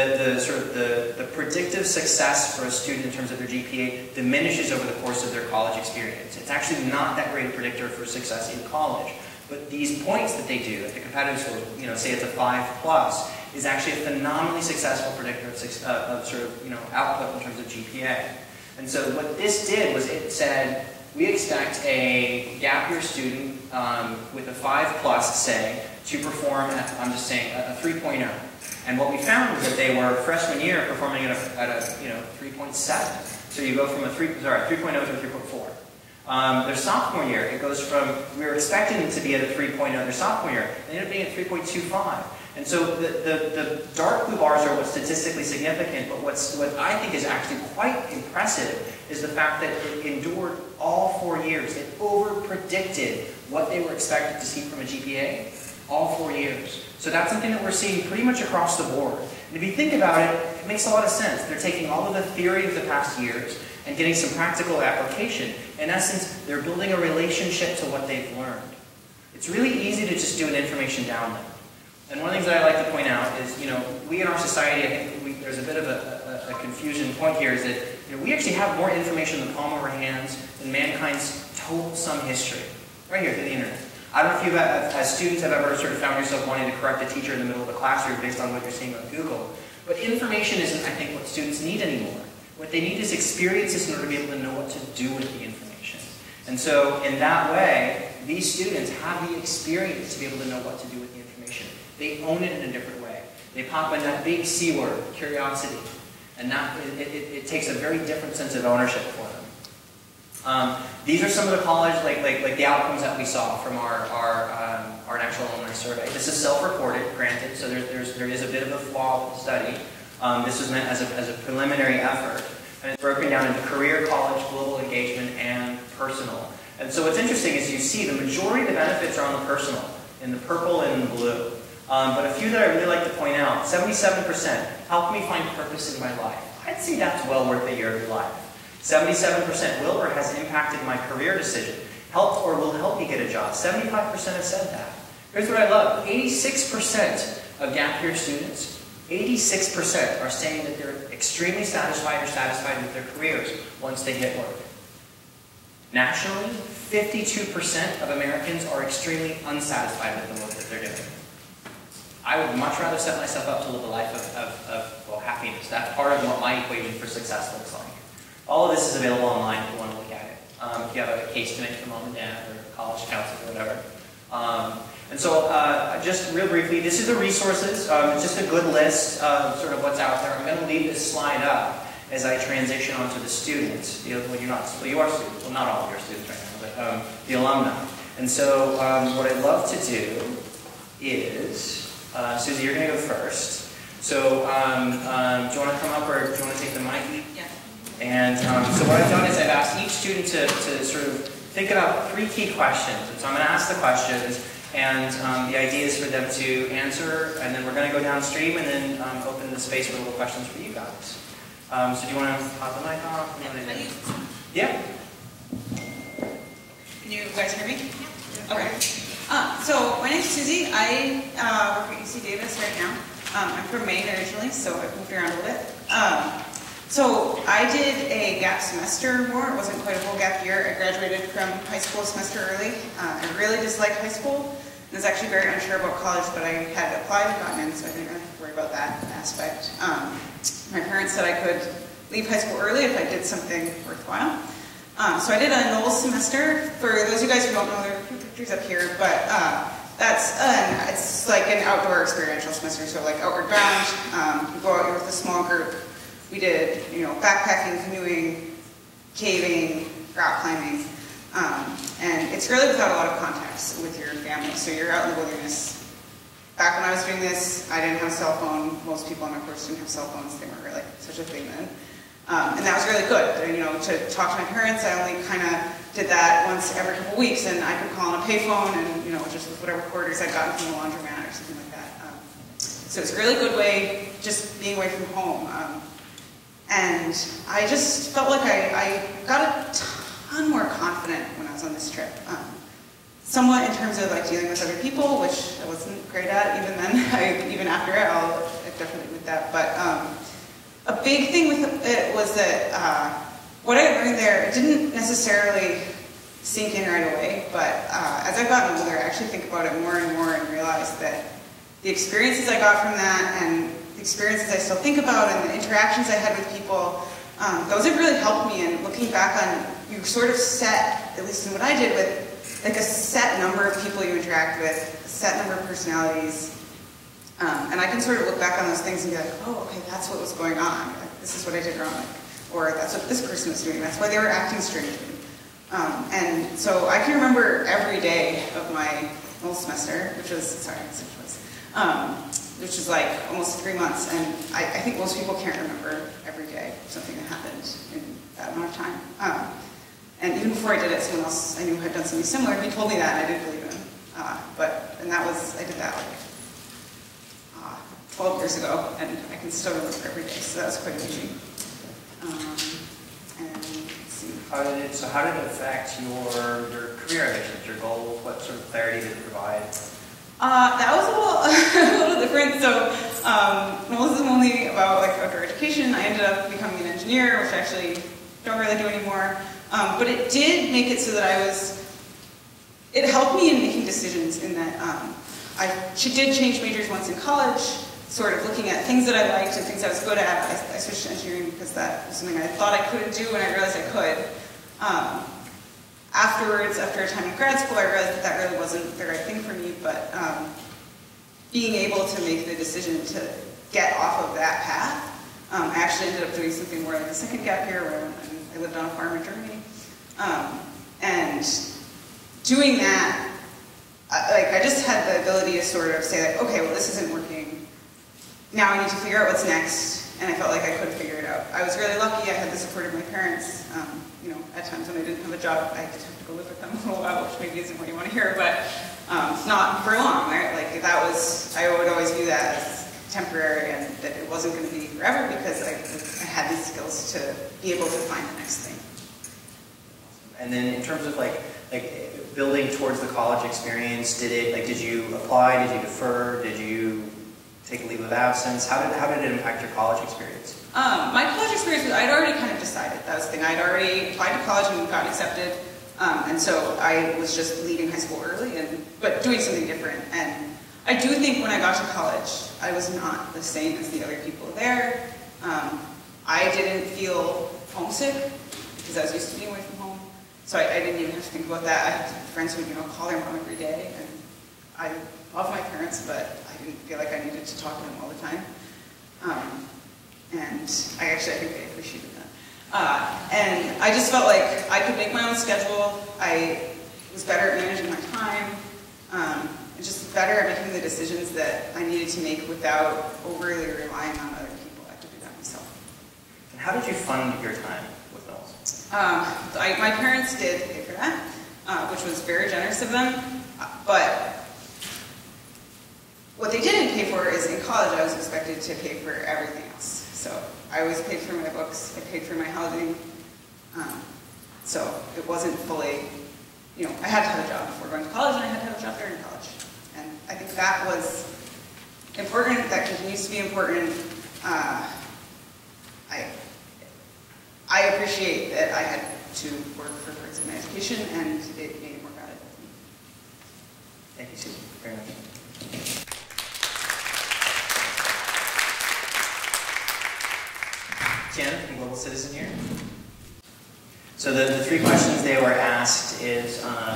the predictive success for a student in terms of their GPA diminishes over the course of their college experience. It's actually not that great a predictor for success in college. But these points that they do at the competitive scores, say it's a 5+, is actually a phenomenally successful predictor of output in terms of GPA. And so what this did was it said, we expect a gap year student with a 5+, say, to perform at, I'm just saying, a 3.0. And what we found was that they were freshman year performing at a 3.7. So you go from a 3.0 to a 3.4. Their sophomore year, it goes from, we were expecting them to be at a 3.0 their sophomore year, they ended up being at 3.25. And so the dark blue bars are what's statistically significant, but what I think is actually quite impressive is the fact that it endured all 4 years. It over-predicted what they were expected to see from a GPA all 4 years. So that's something that we're seeing pretty much across the board. And if you think about it, it makes a lot of sense. They're taking all of the theory of the past years and getting some practical application. In essence, they're building a relationship to what they've learned. It's really easy to just do an information download. And one of the things that I like to point out is, we in our society, I think there's a bit of a confusion point here, is that we actually have more information in the palm of our hands than mankind's total sum history, right here through the internet. I don't know if you, as students, have ever sort of found yourself wanting to correct a teacher in the middle of a classroom based on what you're seeing on Google. But information isn't, I think, what students need anymore. What they need is experiences in order to be able to know what to do with the information. And so, in that way, these students have the experience to be able to know what to do with the information. They own it in a different way. They pop in that big C word, curiosity. And that, it takes a very different sense of ownership for them. These are some of the college, like the outcomes that we saw from our national alumni survey. This is self-reported, granted, so there is a bit of a flaw with the study. This was meant as a preliminary effort, and it's broken down into career, college, global engagement, and personal. And so what's interesting is you see the majority of the benefits are on the personal, in the purple and in the blue. But a few that I really like to point out, 77%, help me find purpose in my life. I'd say that's well worth a year of your life. 77% will or has impacted my career decision. Helped or will help me get a job. 75% have said that. Here's what I love. 86% of gap year students, 86% are saying that they're extremely satisfied or satisfied with their careers once they hit work. Nationally, 52% of Americans are extremely unsatisfied with the work that they're doing. I would much rather set myself up to live a life of happiness. That's part of what my equation for success looks like. All of this is available online if you want to look at it. If you have a case to make for mom and dad or college counselor or whatever. And so just real briefly, this is the resources. It's just a good list of sort of what's out there. I'm going to leave this slide up as I transition onto the students. You are students. Well, not all of your students right now, but the alumni. And so what I'd love to do is, Susie, you're going to go first. So do you want to come up or do you want to take the mic? Yeah. And so what I've done is I've asked each student to sort of think about 3 key questions. And so I'm going to ask the questions, and the idea is for them to answer, and then we're going to go downstream and then open the space for little questions for you guys. So do you want to pop the mic off? Yeah. you guys hear me? Okay. So my name's Susie. I work at UC Davis right now. I'm from Maine originally, so I've moved around a little bit. So I did a gap semester more. It wasn't quite a full gap year. I graduated from high school a semester early. I really disliked high school. I was actually very unsure about college, but I had applied and gotten in, so I didn't really have to worry about that aspect. My parents said I could leave high school early if I did something worthwhile. So I did a Knowles semester. For those of you guys who don't know, there are a few pictures up here, but it's like an outdoor experiential semester, so like outward bound. You go out with a small group. We did, backpacking, canoeing, caving, rock climbing, and it's really without a lot of contacts with your family. So you're out in the wilderness. Back when I was doing this, I didn't have a cell phone. Most people on my course didn't have cell phones. They weren't really such a thing then. And that was really good. To talk to my parents, I only kind of did that once every couple weeks, and I could call on a payphone and, just with whatever quarters I'd gotten from the laundromat or something like that. So it's a really good way, just being away from home. And I just felt like I got a ton more confident when I was on this trip. Somewhat in terms of like dealing with other people, which I wasn't great at even then. Even after it, I definitely with that. But a big thing with it was that what I learned there, it didn't necessarily sink in right away, but as I've gotten older, I actually think about it more and more and realize that the experiences I got from that and the experiences I still think about and the interactions I had with people, those have really helped me. And looking back on, you sort of set, at least in what I did, with like a set number of people you interact with, a set number of personalities, and I can sort of look back on those things and be like, oh, okay, that's what was going on. Like, this is what I did wrong. Or that's what this person was doing. That's why they were acting strangely. And so I can remember every day of my whole semester, which was like almost 3 months, and I think most people can't remember every day something that happened in that amount of time. And even before I did it, someone else I knew had done something similar, and he told me that, and I didn't believe him. I did that like 12 years ago, and I can still remember every day, so that was quite amazing. And let's see. How did it affect your career ambitions, your goals? What sort of clarity did it provide? That was a little different. So Knowles isn't only about like outdoor education. I ended up becoming an engineer, which I actually don't really do anymore. But it did make it so that it helped me in making decisions in that I did change majors once in college, sort of looking at things that I liked and things I was good at. I switched to engineering because that was something I thought I couldn't do, and I realized I could. Afterwards, after a time in grad school, I realized that really wasn't the right thing for me, but being able to make the decision to get off of that path, I actually ended up doing something more like a second gap year where I lived on a farm in Germany. And doing that, I just had the ability to sort of say, like, okay, well, this isn't working. Now I need to figure out what's next, and I felt like I could figure it out. I was really lucky. I had the support of my parents. At times when I didn't have a job, I did have to go live with them a little while, which maybe isn't what you want to hear, but not for long, right? Like I would always view that as temporary and that it wasn't going to be forever because I had these skills to be able to find the next thing. And then in terms of like building towards the college experience, did you apply? Did you defer? Did you take a leave of absence? How did it impact your college experience? My college experience, I'd already kind of decided. That was the thing. I'd already applied to college and gotten accepted. And so I was just leaving high school early, but doing something different. And I do think when I got to college, I was not the same as the other people there. I didn't feel homesick because I was used to being away from home. So I didn't even have to think about that. I had friends who would call their mom every day. And I love my parents, but I didn't feel like I needed to talk to them all the time. And I think they appreciated that. And I just felt like I could make my own schedule. I was better at managing my time. And just better at making the decisions that I needed to make without overly relying on other people. I could do that myself. And how did you fund your time with Knowles? My parents did pay for that, which was very generous of them. But what they didn't pay for is in college I was expected to pay for everything else. So I always paid for my books, I paid for my housing, so it wasn't fully I had to have a job before going to college, and I had to have a job during college. And I think that was important, that continues to be important. I appreciate that I had to work for parts of my education, and it made it more valuable to me. Thank you, Susan, very much. Tiana, from Global Citizen here. So the three questions they were asked is,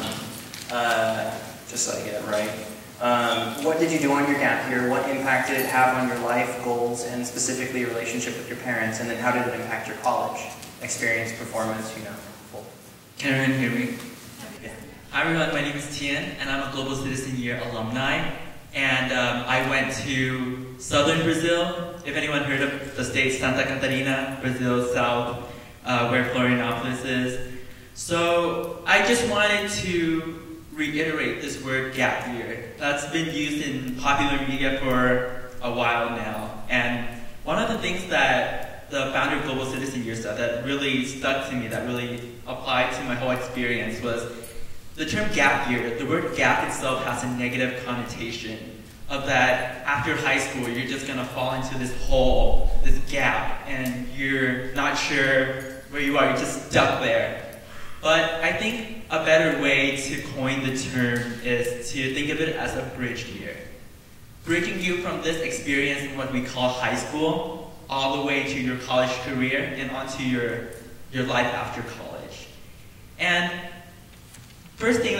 just so I get it right, what did you do on your gap year? What impact did it have on your life, goals, and specifically your relationship with your parents? And then how did it impact your college experience, performance, Can everyone hear me? Yeah. Hi everyone, my name is Tian, and I'm a Global Citizen Year alumni. And I went to southern Brazil. If anyone heard of the state Santa Catarina, Brazil South, where Florianopolis is. So I just wanted to reiterate this word gap year. That's been used in popular media for a while now. And one of the things that the founder of Global Citizen Year said that really stuck to me, that really applied to my whole experience was the term gap year. The word gap itself has a negative connotation of that after high school, you're just gonna fall into this hole, this gap, and you're not sure where you are, you're just stuck there. But I think a better way to coin the term is to think of it as a bridge year. Bridging you from this experience in what we call high school, all the way to your college career and onto your life after college. And first thing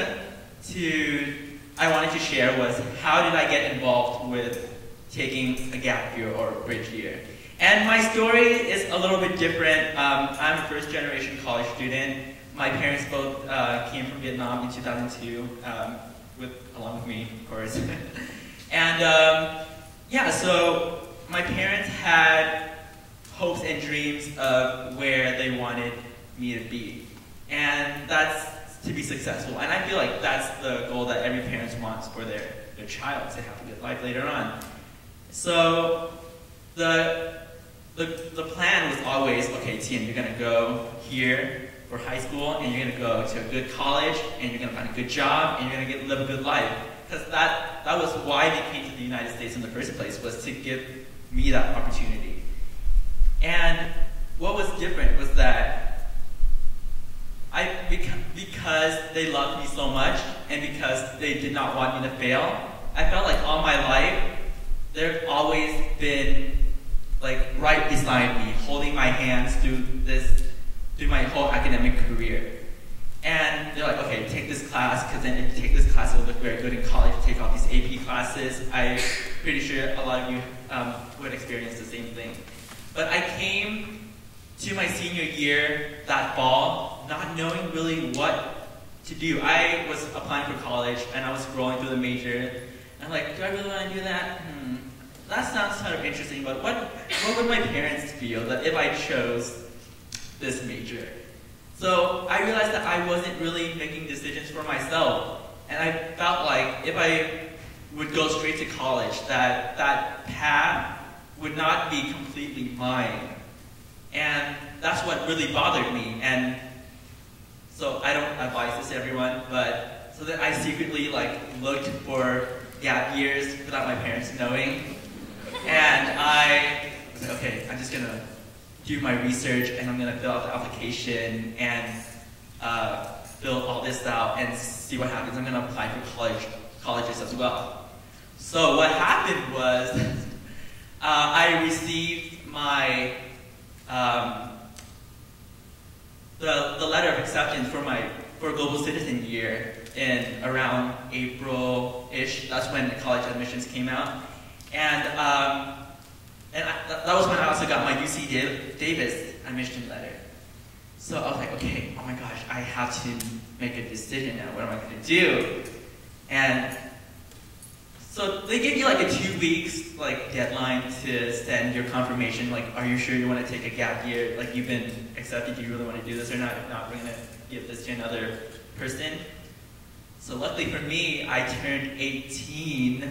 I wanted to share was how did I get involved with taking a gap year or a bridge year. And my story is a little bit different. I'm a first generation college student. My parents both came from Vietnam in 2002, along with me, of course. And yeah, so my parents had hopes and dreams of where they wanted me to be. And that's to be successful. And I feel like that's the goal that every parent wants for their child, to have a good life later on. So the plan was always, okay, Tian, you're gonna go here for high school, and you're gonna go to a good college, and you're gonna find a good job, and you're gonna live a good life. Because that was why they came to the United States in the first place, was to give me that opportunity. And what was different was that because they loved me so much, and because they did not want me to fail, I felt like all my life, they've always been like right beside me, holding my hands through my whole academic career. And they're like, okay, take this class, because then if you take this class, it'll look very good in college. Take all these AP classes. I'm pretty sure a lot of you would experience the same thing. But I came to my senior year that fall, not knowing really what to do. I was applying for college, and I was scrolling through the major. And I'm like, do I really want to do that? That sounds kind of interesting, but what would my parents feel that if I chose this major? So I realized that I wasn't really making decisions for myself. And I felt like if I would go straight to college, that path would not be completely mine. And that's what really bothered me. And so I don't advise this to everyone, but so that I secretly looked for gap years without my parents knowing. And I was like, okay, I'm just gonna do my research, and I'm gonna fill out the application and fill all this out and see what happens. I'm gonna apply for colleges as well. So what happened was I received my the letter of acceptance for Global Citizen Year in around April-ish. That's when the college admissions came out. And that was when I also got my UC Davis admission letter. So I was like, okay, oh my gosh, I have to make a decision now. What am I going to do? And so they give you a 2 weeks deadline to send your confirmation. Are you sure you want to take a gap year? You've been accepted. Do you really want to do this or not? If not, we're going to give this to another person. So luckily for me, I turned 18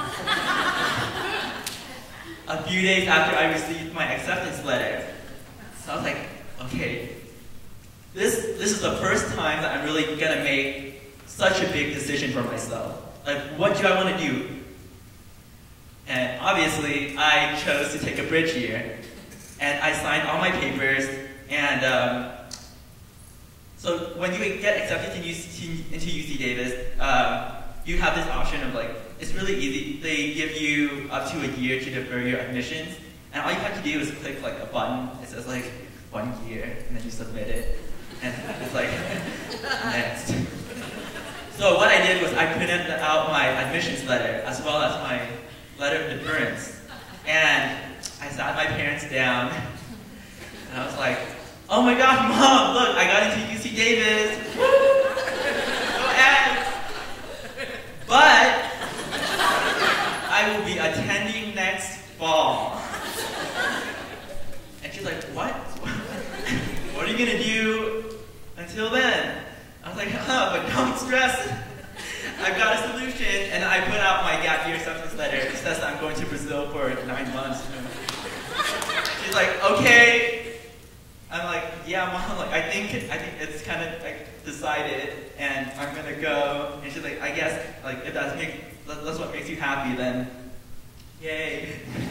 a few days after I received my acceptance letter. So I was like, okay, this is the first time that I'm really gonna make such a big decision for myself. Like, what do I want to do? And obviously, I chose to take a bridge year. And I signed all my papers, and so when you get accepted into UC Davis, you have this option of like, it's really easy. They give you up to a year to defer your admissions, and all you have to do is click like a button. It says like 1 year, and then you submit it, and it's like, next. So what I did was I printed out my admissions letter, as well as my letter of deference, and I sat my parents down, and I was like, oh my God, Mom, look, I got into UC Davis. Go Avs. But I will be attending next fall. And she's like, what? What are you going to do until then? I was like, but don't stress. I've got a solution. And I put out my gap year acceptance letter. It says I'm going to Brazil for 9 months. She's like, okay. I'm like, yeah, Mom, like, I think it's kind of like decided, and I'm gonna go. And she's like, I guess, like, if that's what makes you happy, then yay.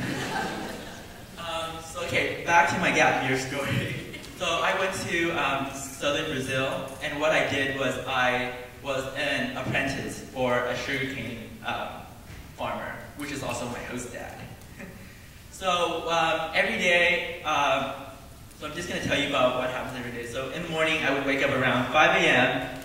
So okay, back to my gap year story. So I went to southern Brazil, and what I did was I was an apprentice for a sugarcane farmer, which is also my host dad. So every day, so I'm just going to tell you about what happens every day. So in the morning, I would wake up around 5 a.m.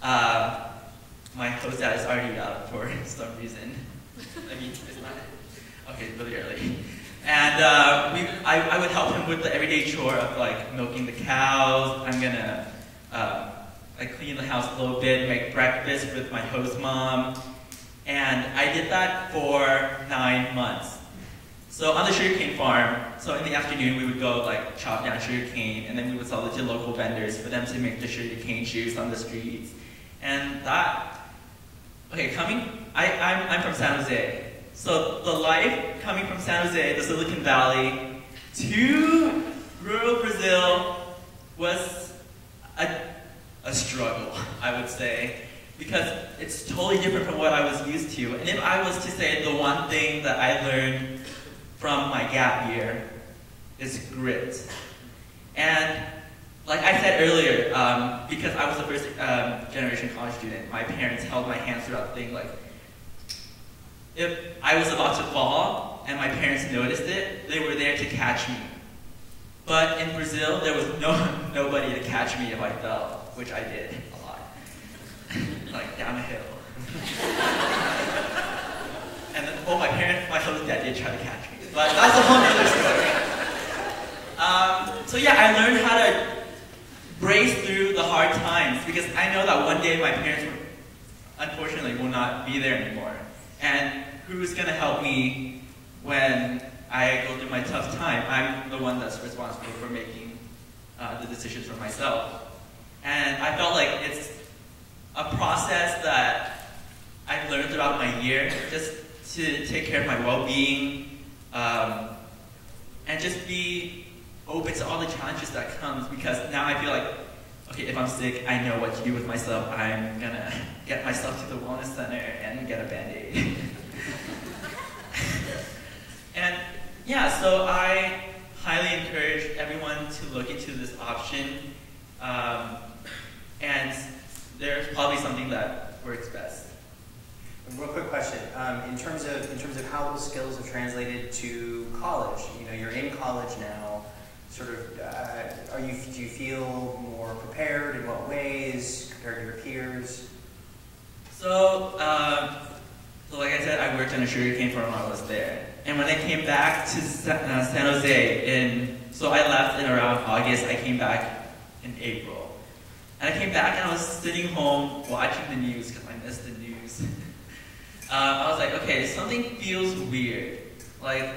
My host dad is already out for some reason. I mean, it's not, okay, really early. And I would help him with the everyday chore of like milking the cows. I'm going to like clean the house a little bit, make breakfast with my host mom. And I did that for 9 months. So on the sugarcane farm, so in the afternoon we would go like chop down sugarcane, and then we would sell it to local vendors for them to make the sugarcane juice on the streets. And that, okay, I'm from San Jose. So the life coming from San Jose, the Silicon Valley, to rural Brazil was a struggle, I would say, because it's totally different from what I was used to. And if I was to say the one thing that I learned from my gap year is grit. And like I said earlier, because I was a first generation college student, my parents held my hand throughout the thing. Like, if I was about to fall and my parents noticed it, they were there to catch me. But in Brazil, there was nobody to catch me if I fell, which I did a lot. Like down a hill. And then, my host dad did try to catch me. But that's a whole other story. So yeah, I learned how to brace through the hard times, because I know that one day my parents unfortunately will not be there anymore. And who's going to help me when I go through my tough time? I'm the one that's responsible for making the decisions for myself. And I felt like it's a process that I've learned throughout my year, just to take care of my well-being, and just be open to all the challenges that comes, because now I feel like, okay, if I'm sick, I know what to do with myself. I'm gonna get myself to the wellness center and get a Band-Aid. And yeah, so I highly encourage everyone to look into this option, and there's probably something that works best. Real quick question, in terms of how those skills have translated to college. You know, you're in college now. Sort of, do you feel more prepared? In what ways compared to your peers? So like I said, I worked on a sugarcane farm while I was there. And when I came back to San Jose, so I left in around August. I came back in April. And I came back and I was sitting home watching the news because I missed the news. I was like, okay, something feels weird. Like,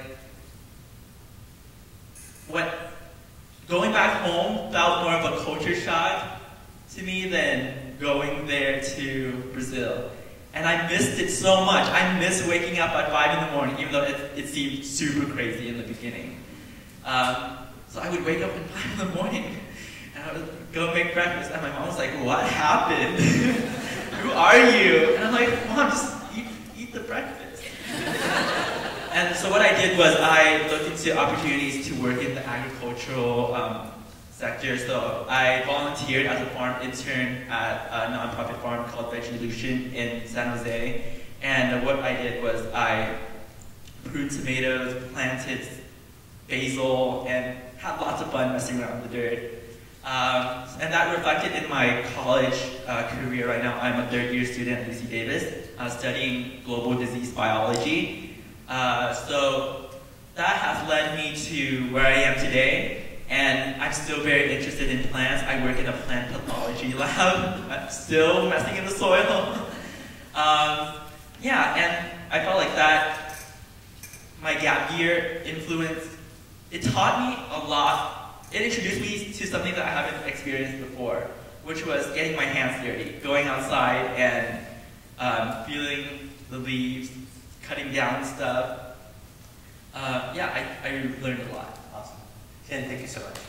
going back home felt more of a culture shock to me than going there to Brazil. And I missed it so much. I missed waking up at 5 in the morning, even though it seemed super crazy in the beginning. So I would wake up at 5 in the morning, and I would go make breakfast, and my mom was like, what happened? Who are are you? And I'm like, Mom, just eat the breakfast. And so what I did was I looked into opportunities to work in the agricultural sector. So I volunteered as a farm intern at a nonprofit farm called Vegelution in San Jose. And what I did was I pruned tomatoes, planted basil, and had lots of fun messing around with the dirt. And that reflected in my college career. Right now, I'm a third-year student at UC Davis, studying global disease biology. So that has led me to where I am today, and I'm still very interested in plants. I work in a plant pathology lab. I'm still messing in the soil. Yeah, and I felt like that, my gap year influence, it taught me a lot. It introduced me to something that I haven't experienced before, which was getting my hands dirty, going outside and feeling the leaves, cutting down stuff. Yeah, I learned a lot. Awesome. Ken, thank you so much.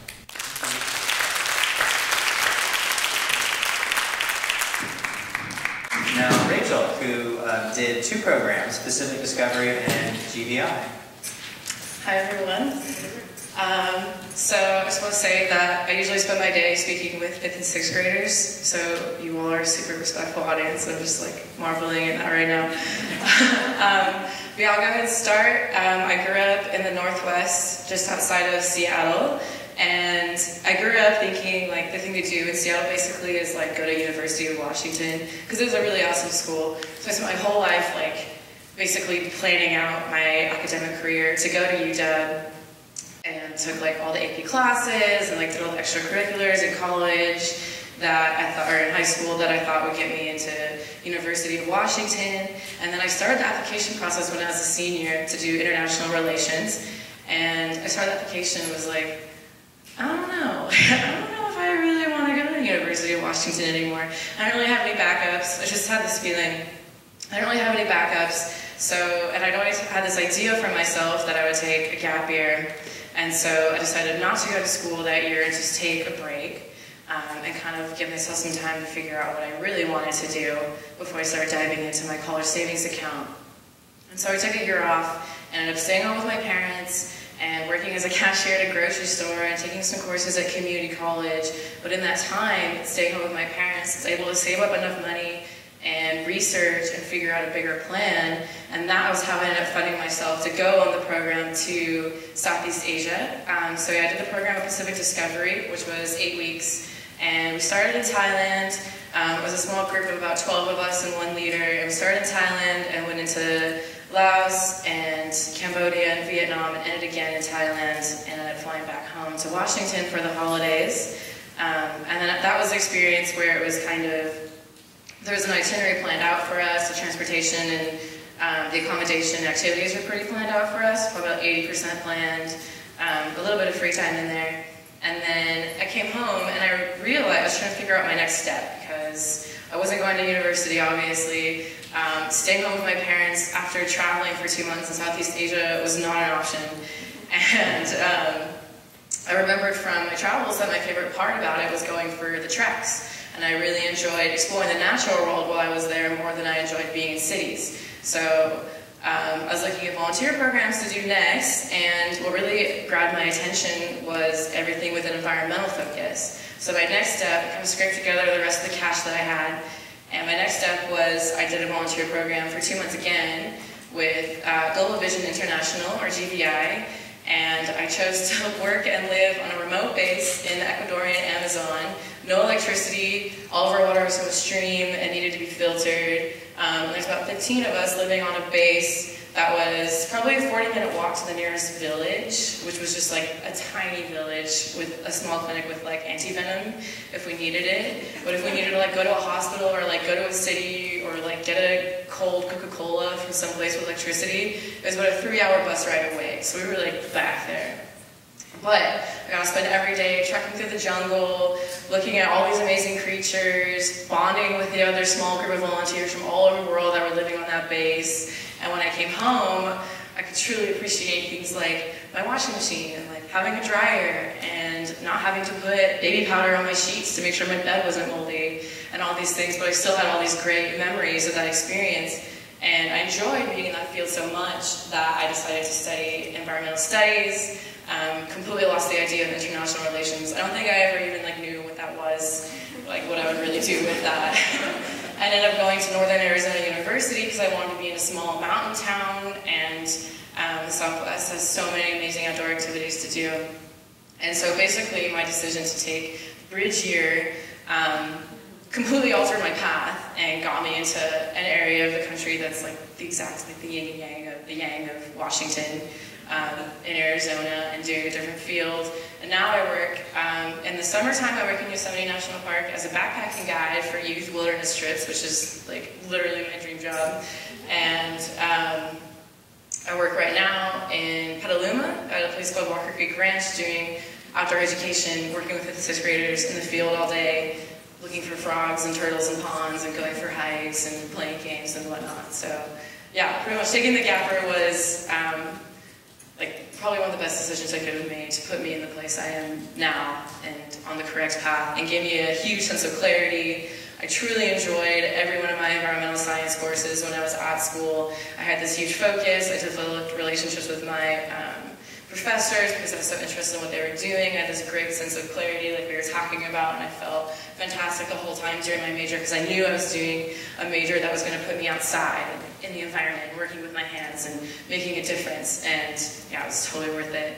Now, Rachel, who did 2 programs, Specific Discovery and GVI. Hi, everyone. So I just want to say that I usually spend my day speaking with 5th and 6th graders, so you all are a super respectful audience. I'm just like marveling at that right now. I'll go ahead and start. I grew up in the Northwest, just outside of Seattle, and I grew up thinking like the thing to do in Seattle basically is like go to University of Washington, because it was a really awesome school. So I spent my whole life like basically planning out my academic career to go to UW, and took like all the AP classes and like did all the extracurriculars in college that I thought, or in high school, that I thought would get me into University of Washington. And then I started the application process when I was a senior to do international relations. And I started the application and was like, I don't know. I don't know if I really want to go to the University of Washington anymore. I don't really have any backups. I just had this feeling, I don't really have any backups. So, and I'd always had this idea for myself that I would take a gap year. And so I decided not to go to school that year and just take a break and kind of give myself some time to figure out what I really wanted to do before I started diving into my college savings account. And so I took a year off and ended up staying home with my parents and working as a cashier at a grocery store and taking some courses at community college. But in that time, staying home with my parents, I was able to save up enough money and research and figure out a bigger plan, and that was how I ended up funding myself to go on the program to Southeast Asia. So I did the program of Pacific Discovery, which was 8 weeks, and we started in Thailand. It was a small group of about 12 of us and 1 leader, and we started in Thailand and went into Laos and Cambodia and Vietnam and ended again in Thailand and ended up flying back home to Washington for the holidays. And then that was an experience where it was kind of, there was an itinerary planned out for us, the transportation and the accommodation activities were pretty planned out for us, probably about 80% planned, a little bit of free time in there. And then I came home and I realized I was trying to figure out my next step because I wasn't going to university, obviously. Staying home with my parents after traveling for 2 months in Southeast Asia was not an option. And I remembered from my travels that my favorite part about it was going for the treks. And I really enjoyed exploring the natural world while I was there more than I enjoyed being in cities. So I was looking at volunteer programs to do next, and what really grabbed my attention was everything with an environmental focus. So my next step, I kind of scraped together the rest of the cash that I had, and my next step was I did a volunteer program for 2 months again with Global Vision International, or GVI, and I chose to work and live on a remote base in the Ecuadorian Amazon. No electricity, all of our water was from a stream and needed to be filtered. There's about 15 of us living on a base that was probably a 40-minute walk to the nearest village, which was just like a tiny village with a small clinic with like anti-venom if we needed it. But if we needed to like go to a hospital or like go to a city or like get a cold Coca-Cola from someplace with electricity, it was about a 3-hour bus ride away. So we were like back there. But I got to spend every day trekking through the jungle, looking at all these amazing creatures, bonding with the other small group of volunteers from all over the world that were living on that base. And when I came home, I could truly appreciate things like my washing machine and like having a dryer and not having to put baby powder on my sheets to make sure my bed wasn't moldy and all these things, but I still had all these great memories of that experience. And I enjoyed being in that field so much that I decided to study environmental studies, completely lost the idea of international relations. I don't think I ever even knew what that was, what I would really do with that. I ended up going to Northern Arizona University because I wanted to be in a small mountain town, and the Southwest has so many amazing outdoor activities to do. And so basically my decision to take bridge year completely altered my path and got me into an area of the country that's the exact the yin and yang of Washington, in Arizona, and doing a different field. And now I work, in the summertime I work in Yosemite National Park as a backpacking guide for youth wilderness trips, which is literally my dream job. And I work right now in Petaluma at a place called Walker Creek Ranch doing outdoor education, working with 5th and 6th graders in the field all day, looking for frogs and turtles and ponds and going for hikes and playing games and whatnot. So yeah, pretty much taking the gap year was probably one of the best decisions I could have made to put me in the place I am now and on the correct path, and gave me a huge sense of clarity. I truly enjoyed every one of my environmental science courses when I was at school. I had this huge focus. I developed relationships with my professors because I was so interested in what they were doing. I had this great sense of clarity like we were talking about, and I felt fantastic the whole time during my major because I knew I was doing a major that was going to put me outside in the environment, working with my hands and making a difference, and yeah, it was totally worth it.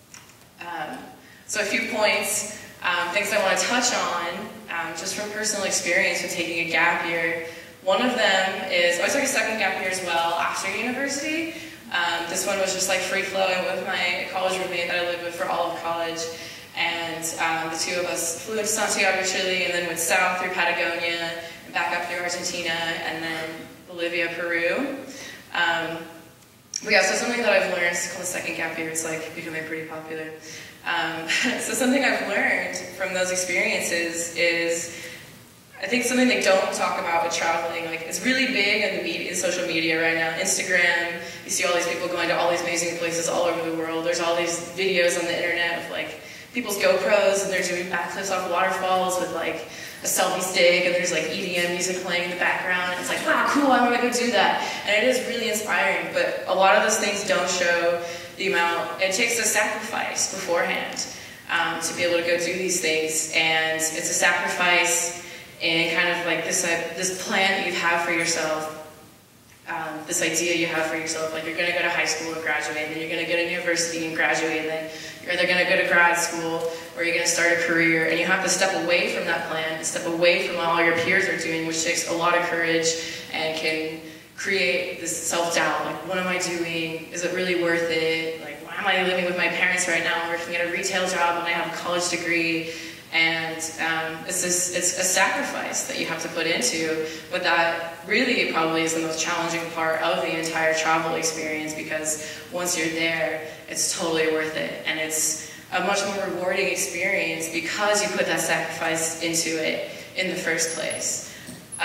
So a few points, things I want to touch on, just from personal experience with taking a gap year. One of them is, I took a second gap year as well after university. This one was just free-flowing with my college roommate that I lived with for all of college. And the two of us flew to Santiago, Chile, and then went south through Patagonia, and back up through Argentina, and then Bolivia, Peru. But yeah, so something that I've learned, it's called the second gap year, it's becoming pretty popular. So something I've learned from those experiences is, I think something they don't talk about with traveling, it's really big in the media, in social media right now. Instagram, you see all these people going to all these amazing places all over the world. There's all these videos on the internet of people's GoPros, and they're doing backflips off waterfalls with a selfie stick, and there's EDM music playing in the background, and it's wow, cool, I want to go do that. And it is really inspiring, but a lot of those things don't show the amount. It takes a sacrifice beforehand to be able to go do these things, and it's a sacrifice in kind of this plan that you have for yourself. This idea you have for yourself, you're going to go to high school and graduate, and then you're going to go to university and graduate, and then you're either going to go to grad school or you're going to start a career, and you have to step away from that plan and step away from what all your peers are doing, which takes a lot of courage and can create this self-doubt. What am I doing? Is it really worth it? Why am I living with my parents right now, working at a retail job when I have a college degree? And it's a sacrifice that you have to put into, but that really probably is the most challenging part of the entire travel experience, because once you're there, it's totally worth it, and it's a much more rewarding experience because you put that sacrifice into it in the first place.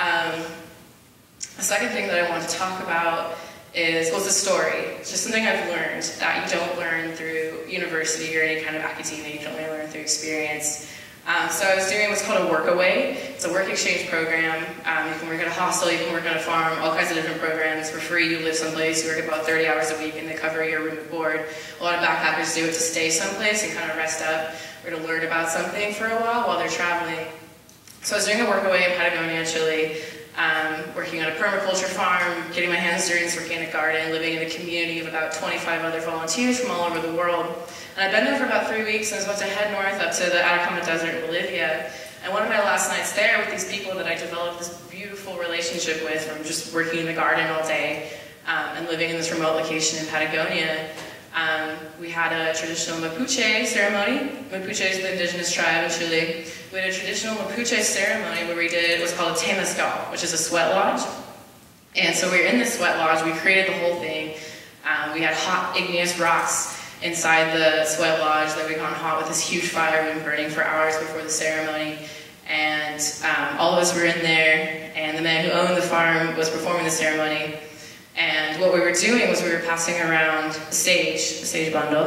The second thing that I want to talk about is, it's a story. It's just something I've learned that you don't learn through university or any kind of academia. You can only learn through experience. So I was doing what's called a work-away. It's a work exchange program. You can work at a hostel, you can work on a farm, all kinds of different programs for free. You live someplace, you work about 30 hours a week, and they cover your room and board. A lot of backpackers do it to stay someplace and kind of rest up or to learn about something for a while they're traveling. So I was doing a work-away in Patagonia, Chile, working on a permaculture farm, getting my hands dirty in this organic garden, living in a community of about 25 other volunteers from all over the world. And I'd been there for about 3 weeks, and I was about to head north up to the Atacama Desert in Bolivia. And one of my last nights there with these people that I developed this beautiful relationship with from just working in the garden all day and living in this remote location in Patagonia, we had a traditional Mapuche ceremony. Mapuche is the indigenous tribe in Chile. We had a traditional Mapuche ceremony where we did what's called a temazcal, which is a sweat lodge. And so we were in this sweat lodge. We created the whole thing. We had hot igneous rocks inside the sweat lodge that we got hot with this huge fire. We'd been burning for hours before the ceremony. And all of us were in there, and the man who owned the farm was performing the ceremony. And what we were doing was we were passing around the sage bundle,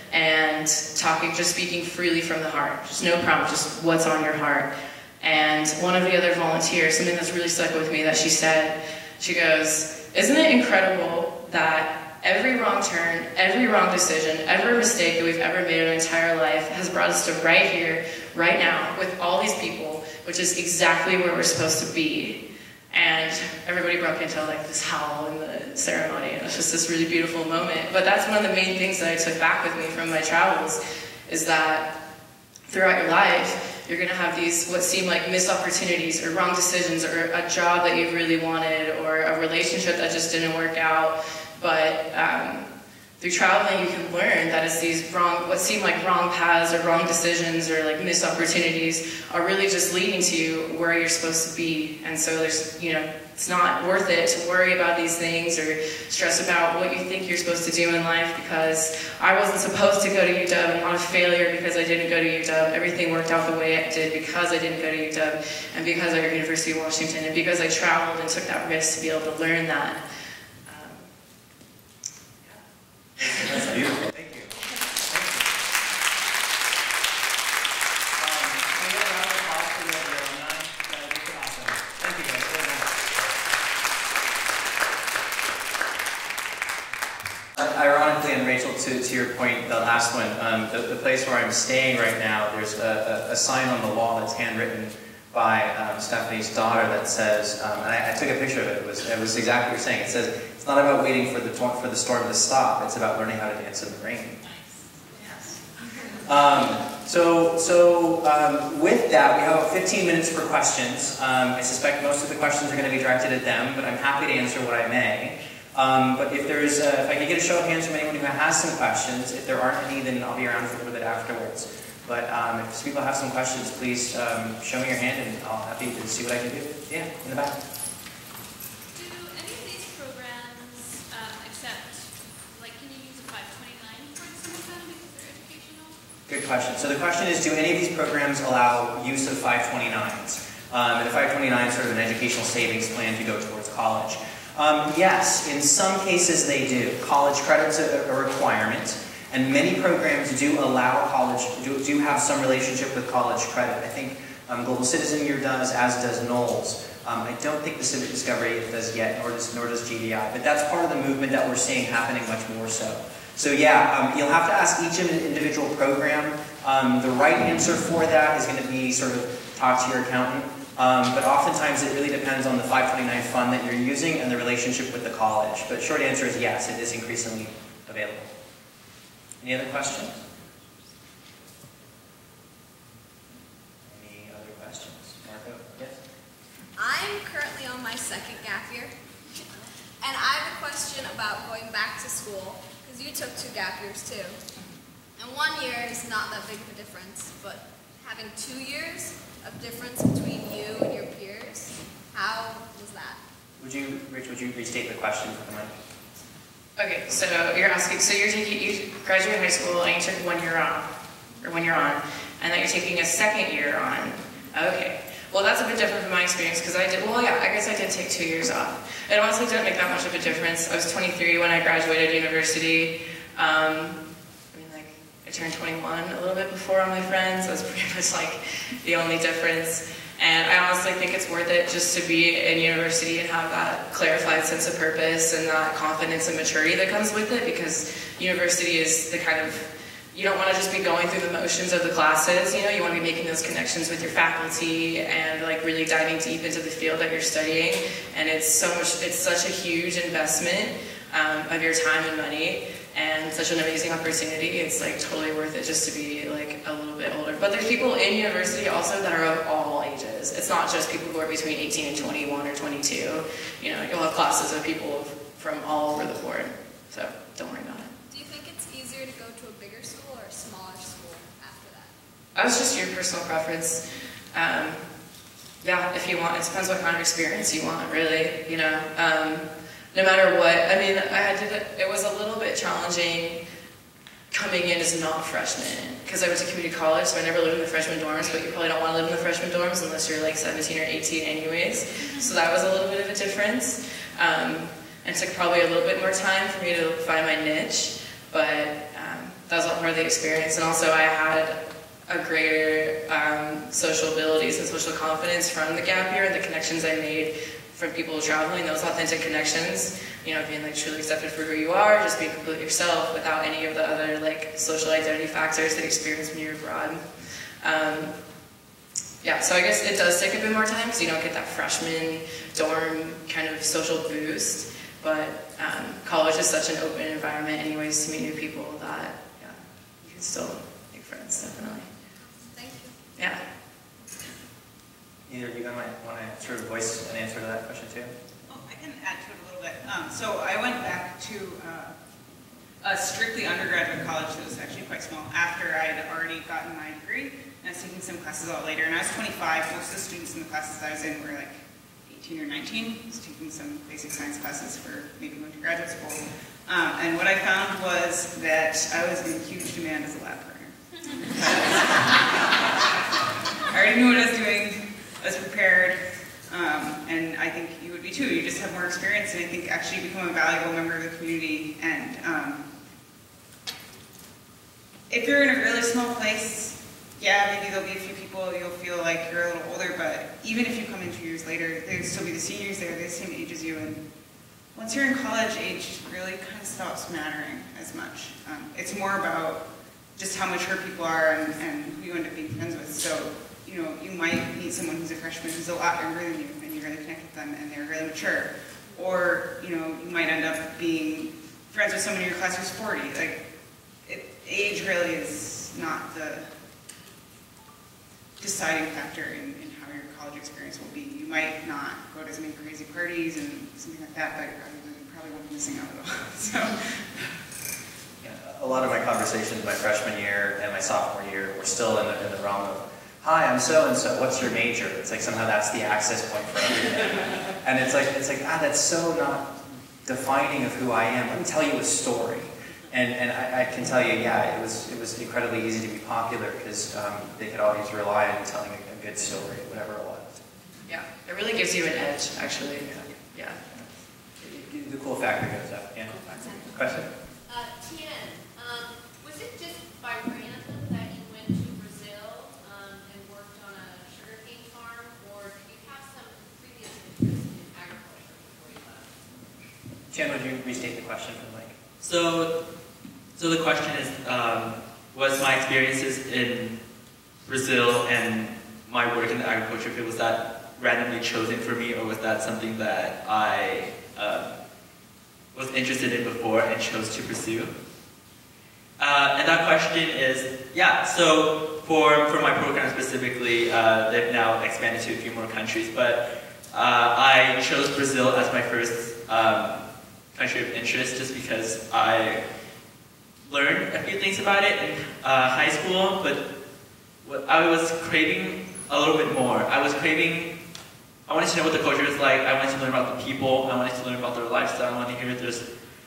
and just speaking freely from the heart. Just no problem, just what's on your heart. And one of the other volunteers, something that's really stuck with me that she said, she goes, "Isn't it incredible that every wrong turn, every wrong decision, every mistake that we've ever made in our entire life has brought us to right here, right now, with all these people, which is exactly where we're supposed to be." And everybody broke into like this howl in the ceremony. It was just this really beautiful moment. But that's one of the main things that I took back with me from my travels, is that throughout your life, you're going to have these what seem like missed opportunities or wrong decisions or a job that you really wanted or a relationship that just didn't work out. But through traveling, you can learn that it's these what seem like wrong paths or wrong decisions or like missed opportunities are really just leading to you where you're supposed to be. And so there's, it's not worth it to worry about these things or stress about what you think you're supposed to do in life, because I wasn't supposed to go to UW. I'm not a failure because I didn't go to UW. Everything worked out the way it did because I didn't go to UW and because I went to University of Washington and because I traveled and took that risk to be able to learn that. That's beautiful. Thank you. Can we get a round of applause for the alumni? That was awesome. Thank you guys very much. Ironically, and Rachel, to your point, the last one, the place where I'm staying right now, there's a sign on the wall that's handwritten by Stephanie's daughter that says, and I took a picture of it. It was exactly what you're saying. It says, "It's not about waiting for the storm to stop. It's about learning how to dance in the rain." Yes. With that, we have about 15 minutes for questions. I suspect most of the questions are going to be directed at them, but I'm happy to answer what I may. But if I could get a show of hands from anyone who has some questions. If there aren't any, then I'll be around for a little bit afterwards. But if people have some questions, please show me your hand, and I'll be happy to see what I can do. Yeah, in the back. Do any of these programs accept, can you use a 529 for some of them because they're educational? Good question. So the question is, do any of these programs allow use of 529s? And a 529 is sort of an educational savings plan to go towards college. Yes, in some cases they do. College credit's a requirement. And many programs do allow college, do have some relationship with college credit. I think Global Citizen Year does, as does Knowles. I don't think the Civic Discovery does yet, nor does GDI. But that's part of the movement that we're seeing happening much more so. So yeah, you'll have to ask each individual program. The right answer for that is going to be sort of talk to your accountant. But oftentimes it really depends on the 529 fund that you're using and the relationship with the college. But short answer is yes, it is increasingly available. Any other questions? Any other questions? Marco? Yes? I'm currently on my second gap year, and I have a question about going back to school, because you took 2 gap years too. And 1 year is not that big of a difference, but having 2 years of difference between you and your peers, how was that? Rich, would you restate the question for the mic? Okay, so you're asking, you graduated high school and you took 1 year on, and then you're taking a second year on. Okay. Well, that's a bit different from my experience, because I guess I did take 2 years off. It honestly didn't make that much of a difference. I was 23 when I graduated university. I turned 21 a little bit before all my friends. That's pretty much the only difference. And I honestly think it's worth it just to be in university and have that clarified sense of purpose and that confidence and maturity that comes with it, because university is the kind of, you don't want to just be going through the motions of the classes, you want to be making those connections with your faculty and really diving deep into the field that you're studying. And it's such a huge investment of your time and money, and such an amazing opportunity. It's totally worth it just to be a little bit older. But there's people in university also that are of all ages. It's not just people who are between 18 and 21 or 22. You'll have classes of people from all over the board. So don't worry about it. Do you think it's easier to go to a bigger school or a smaller school after that? That's just your personal preference. Yeah, if you want, it depends what kind of experience you want, really, no matter what. I mean, it was a little bit challenging coming in as a non-freshman, because I went to community college, so I never lived in the freshman dorms, but you probably don't want to live in the freshman dorms unless you're 17 or 18 anyways, so that was a little bit of a difference. And it took probably a little bit more time for me to find my niche, but that was all part of the experience. And also I had a greater social abilities and social confidence from the gap year and the connections I made from people traveling, those authentic connections, you know, being like truly accepted for who you are, just being completely yourself without any of the other like social identity factors that you experience when you're abroad. Yeah, so I guess it does take a bit more time because you don't get that freshman dorm kind of social boost, but college is such an open environment anyways to meet new people that, yeah, you can still make friends, definitely. Thank you. Yeah. Either of you guys might want to sort of voice an answer to that question too? Oh, I can add to it a little bit. So I went back to a strictly undergraduate college that was actually quite small after I had already gotten my degree, and I was taking some classes out later. And I was 25. Most of the students in the classes I was in were like 18 or 19. I was taking some basic science classes for maybe going to graduate school. And what I found was that I was in huge demand as a lab partner. I already knew what I was doing. I was prepared, and I think you would be too. You just have more experience, and I think actually you become a valuable member of the community. And if you're in a really small place, yeah, maybe there'll be a few people you'll feel like you're a little older, but even if you come in 2 years later, there'll still be the seniors there, they're the same age as you. And once you're in college, age really kind of stops mattering as much. It's more about just how mature people are and who you end up being friends with. So, you know, you might meet someone who's a freshman who's a lot younger than you, and you really connect with them, and they're really mature. Or, you know, you might end up being friends with someone in your class who's 40. Like, age really is not the deciding factor in how your college experience will be. You might not go to as many crazy parties and something like that, but you probably won't be missing out at all. So. Yeah, a lot of my conversations my freshman year and my sophomore year were still in the realm of, hi, I'm so-and-so, what's your major? It's like somehow that's the access point for everything. And it's like, that's so not defining of who I am. Let me tell you a story. And I can tell you, yeah, it was incredibly easy to be popular because they could always rely on telling a good story, whatever it was. Yeah, it really gives you an edge, actually. Yeah. The cool factor goes up, yeah. Question? Tien, was it just by random that you went to Brazil and worked on a sugarcane farm, or did you have some previous interest in agriculture before you left? Jen, would you restate the question for Mike? So the question is, was my experiences in Brazil and my work in the agriculture field, was that randomly chosen for me, or was that something that I was interested in before and chose to pursue? And that question is, yeah, so for my program specifically, they've now expanded to a few more countries, but I chose Brazil as my first country of interest just because I learned a few things about it in high school, but I was craving a little bit more. I wanted to know what the culture is like. I wanted to learn about the people. I wanted to learn about their lifestyle. I wanted to hear just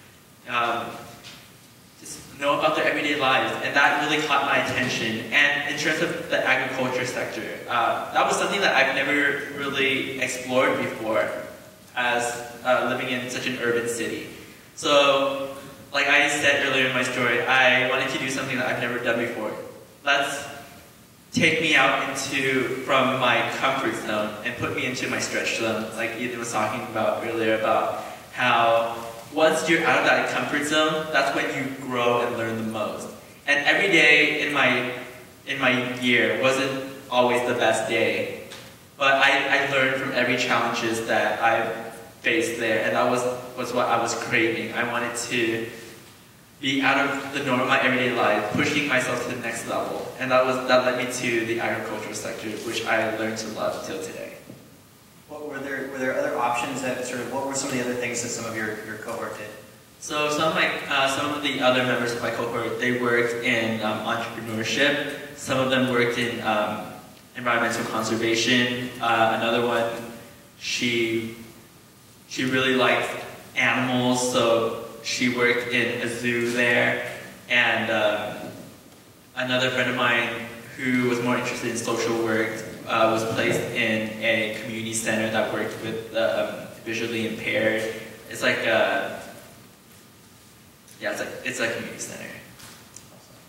know about their everyday lives, and that really caught my attention. And in terms of the agriculture sector, that was something that I've never really explored before as living in such an urban city. So, like I said earlier in my story, I wanted to do something that I've never done before. Let's take me out from my comfort zone and put me into my stretch zone, like Ethan was talking about earlier, about how once you're out of that comfort zone, that's when you grow and learn the most. And every day in my year wasn't always the best day, but I learned from every challenges that I faced there, and that was what I was craving. I wanted to be out of the norm of my everyday life, pushing myself to the next level, and that led me to the agricultural sector, which I learned to love till today. Were there other options that what were some of the other things that some of your cohort did? So some of the other members of my cohort, they worked in entrepreneurship. Some of them worked in environmental conservation. Another one, she really liked animals, so she worked in a zoo there. And another friend of mine who was more interested in social work was placed in a community center that worked with visually impaired. It's like it's a community center.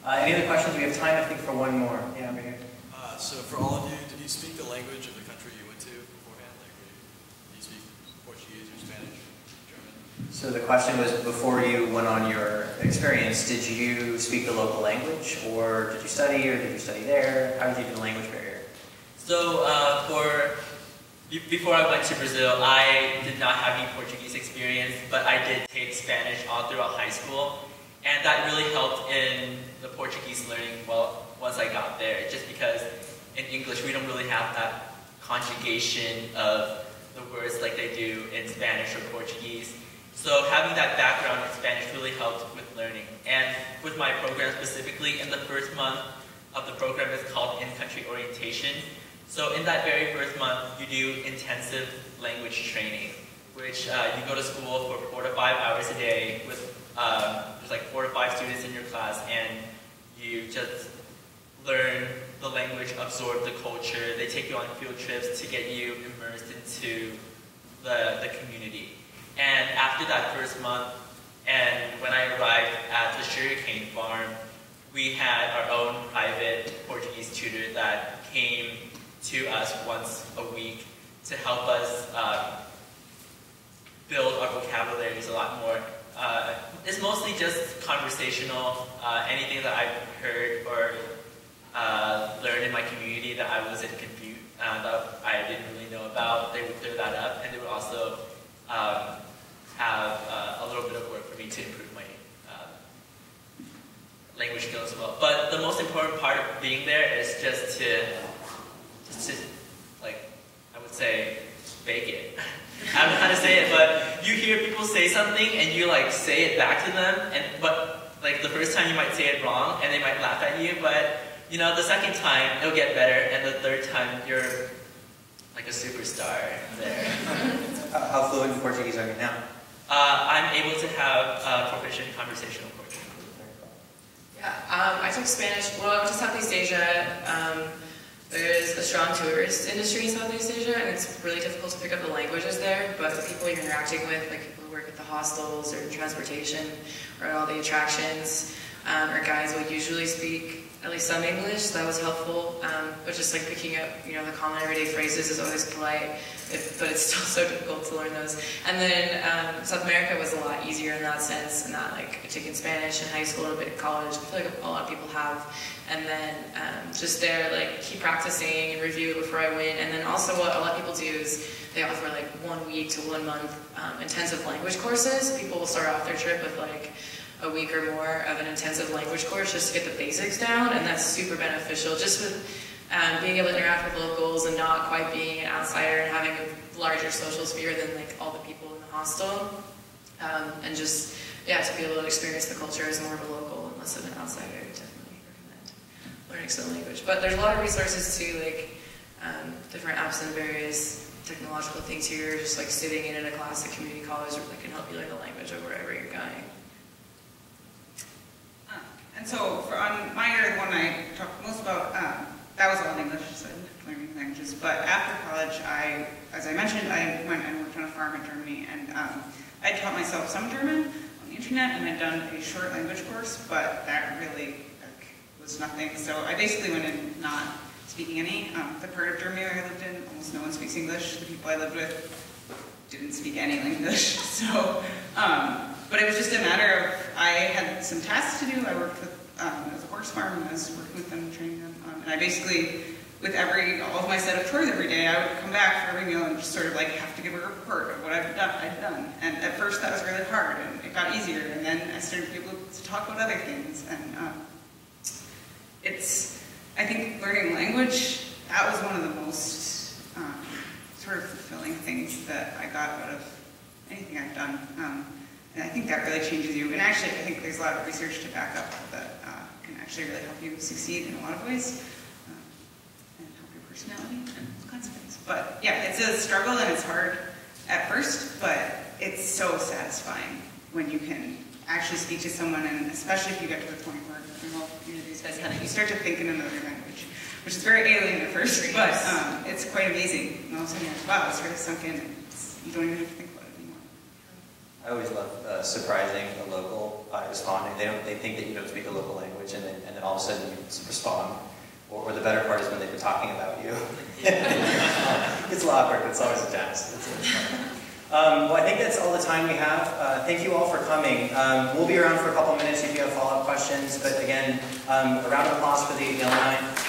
Any other questions? We have time, I think, for one more. Yeah, over here. So for all of you, did you speak the language of the country you went to beforehand? Like, do you speak Portuguese or Spanish, German? So the question was, before you went on your experience, did you speak the local language, or did you study there? How did you do the language barrier? So before I went to Brazil, I did not have any Portuguese experience, but I did take Spanish all throughout high school, and that really helped in the Portuguese learning once I got there, just because in English we don't really have that conjugation of the words like they do in Spanish or Portuguese. So having that background in Spanish really helped with learning. And with my program specifically, in the first month of the program is called In-Country Orientation. So in that very first month, you do intensive language training, which you go to school for 4 to 5 hours a day with there's like 4 to 5 students in your class, and you just learn the language, absorb the culture. They take you on field trips to get you immersed into the community. And after that first month, and when I arrived at the sugarcane farm, we had our own private Portuguese tutor that came to us once a week to help us build our vocabularies a lot more. It's mostly just conversational, anything that I've heard or learned in my community that I wasn't confused, that I didn't really know about, they would clear that up, and they would also have a little bit of work for me to improve my language skills as well. But the most important part of being there is just to like, I would say, fake it. I don't know how to say it, but you hear people say something and you like say it back to them, but like the first time you might say it wrong and they might laugh at you, but you know, the second time it'll get better, and the third time you're like a superstar there. How fluent in Portuguese are you now? I'm able to have proficient conversational Portuguese. Yeah, I took Spanish. Well, I went to Southeast Asia. There's a strong tourist industry in Southeast Asia, and it's really difficult to pick up the languages there, but the people you're interacting with, like people who work at the hostels or transportation or at all the attractions, or guys will usually speak at least some English, so that was helpful. But just like picking up, you know, the common everyday phrases is always polite, but it's still so difficult to learn those. And then South America was a lot easier in that sense, and that like taking Spanish in high school and a bit in college, I feel like a lot of people have. And then just there, like keep practicing and review before I went. And then also what a lot of people do is they offer like 1 week to 1 month intensive language courses. People will start off their trip with like a week or more of an intensive language course just to get the basics down, and that's super beneficial just with being able to interact with locals and not quite being an outsider and having a larger social sphere than like all the people in the hostel, and just to be able to experience the culture as more of a local and less of an outsider. Definitely recommend learning some language, but there's a lot of resources too, like different apps and various technological things here, just like sitting in a class at community college that can help you learn the language of wherever you're going. And so on my year, the one I talked most about, that was all in English, so learning languages. But after college, as I mentioned, I went and worked on a farm in Germany, and I taught myself some German on the internet, and I'd done a short language course, but that really was nothing. So I basically went in not speaking any. The part of Germany where I lived in, almost no one speaks English. The people I lived with didn't speak any English. So, but it was just a matter of, I had some tasks to do. I worked with, it was a horse farm, and I was working with them, training them. And I basically, with all of my set of chores every day, I would come back for every meal and just sort of like have to give a report of what I'd done. And at first that was really hard, and it got easier. And then I started to be able to talk about other things. And I think learning language, that was one of the most sort of fulfilling things that I got out of anything I've done. And I think that really changes you. And actually, I think there's a lot of research to back up that can actually really help you succeed in a lot of ways, and help your personality and all kinds of things. But yeah, it's a struggle and it's hard at first, but it's so satisfying when you can actually speak to someone, and especially if you get to the point where you start to think in another language, which is very alien at first, but it's quite amazing. And all of a sudden you're like, wow, it's really sunk in, and you don't even have to think about it anymore. I always love surprising a local by responding. They think that you don't speak a local language, and then all of a sudden you respond. Or the better part is when they've been talking about you. It's a lot awkward, but it's always a task. Well, I think that's all the time we have. Thank you all for coming. We'll be around for a couple minutes if you have follow-up questions. But again, a round of applause for the alumni.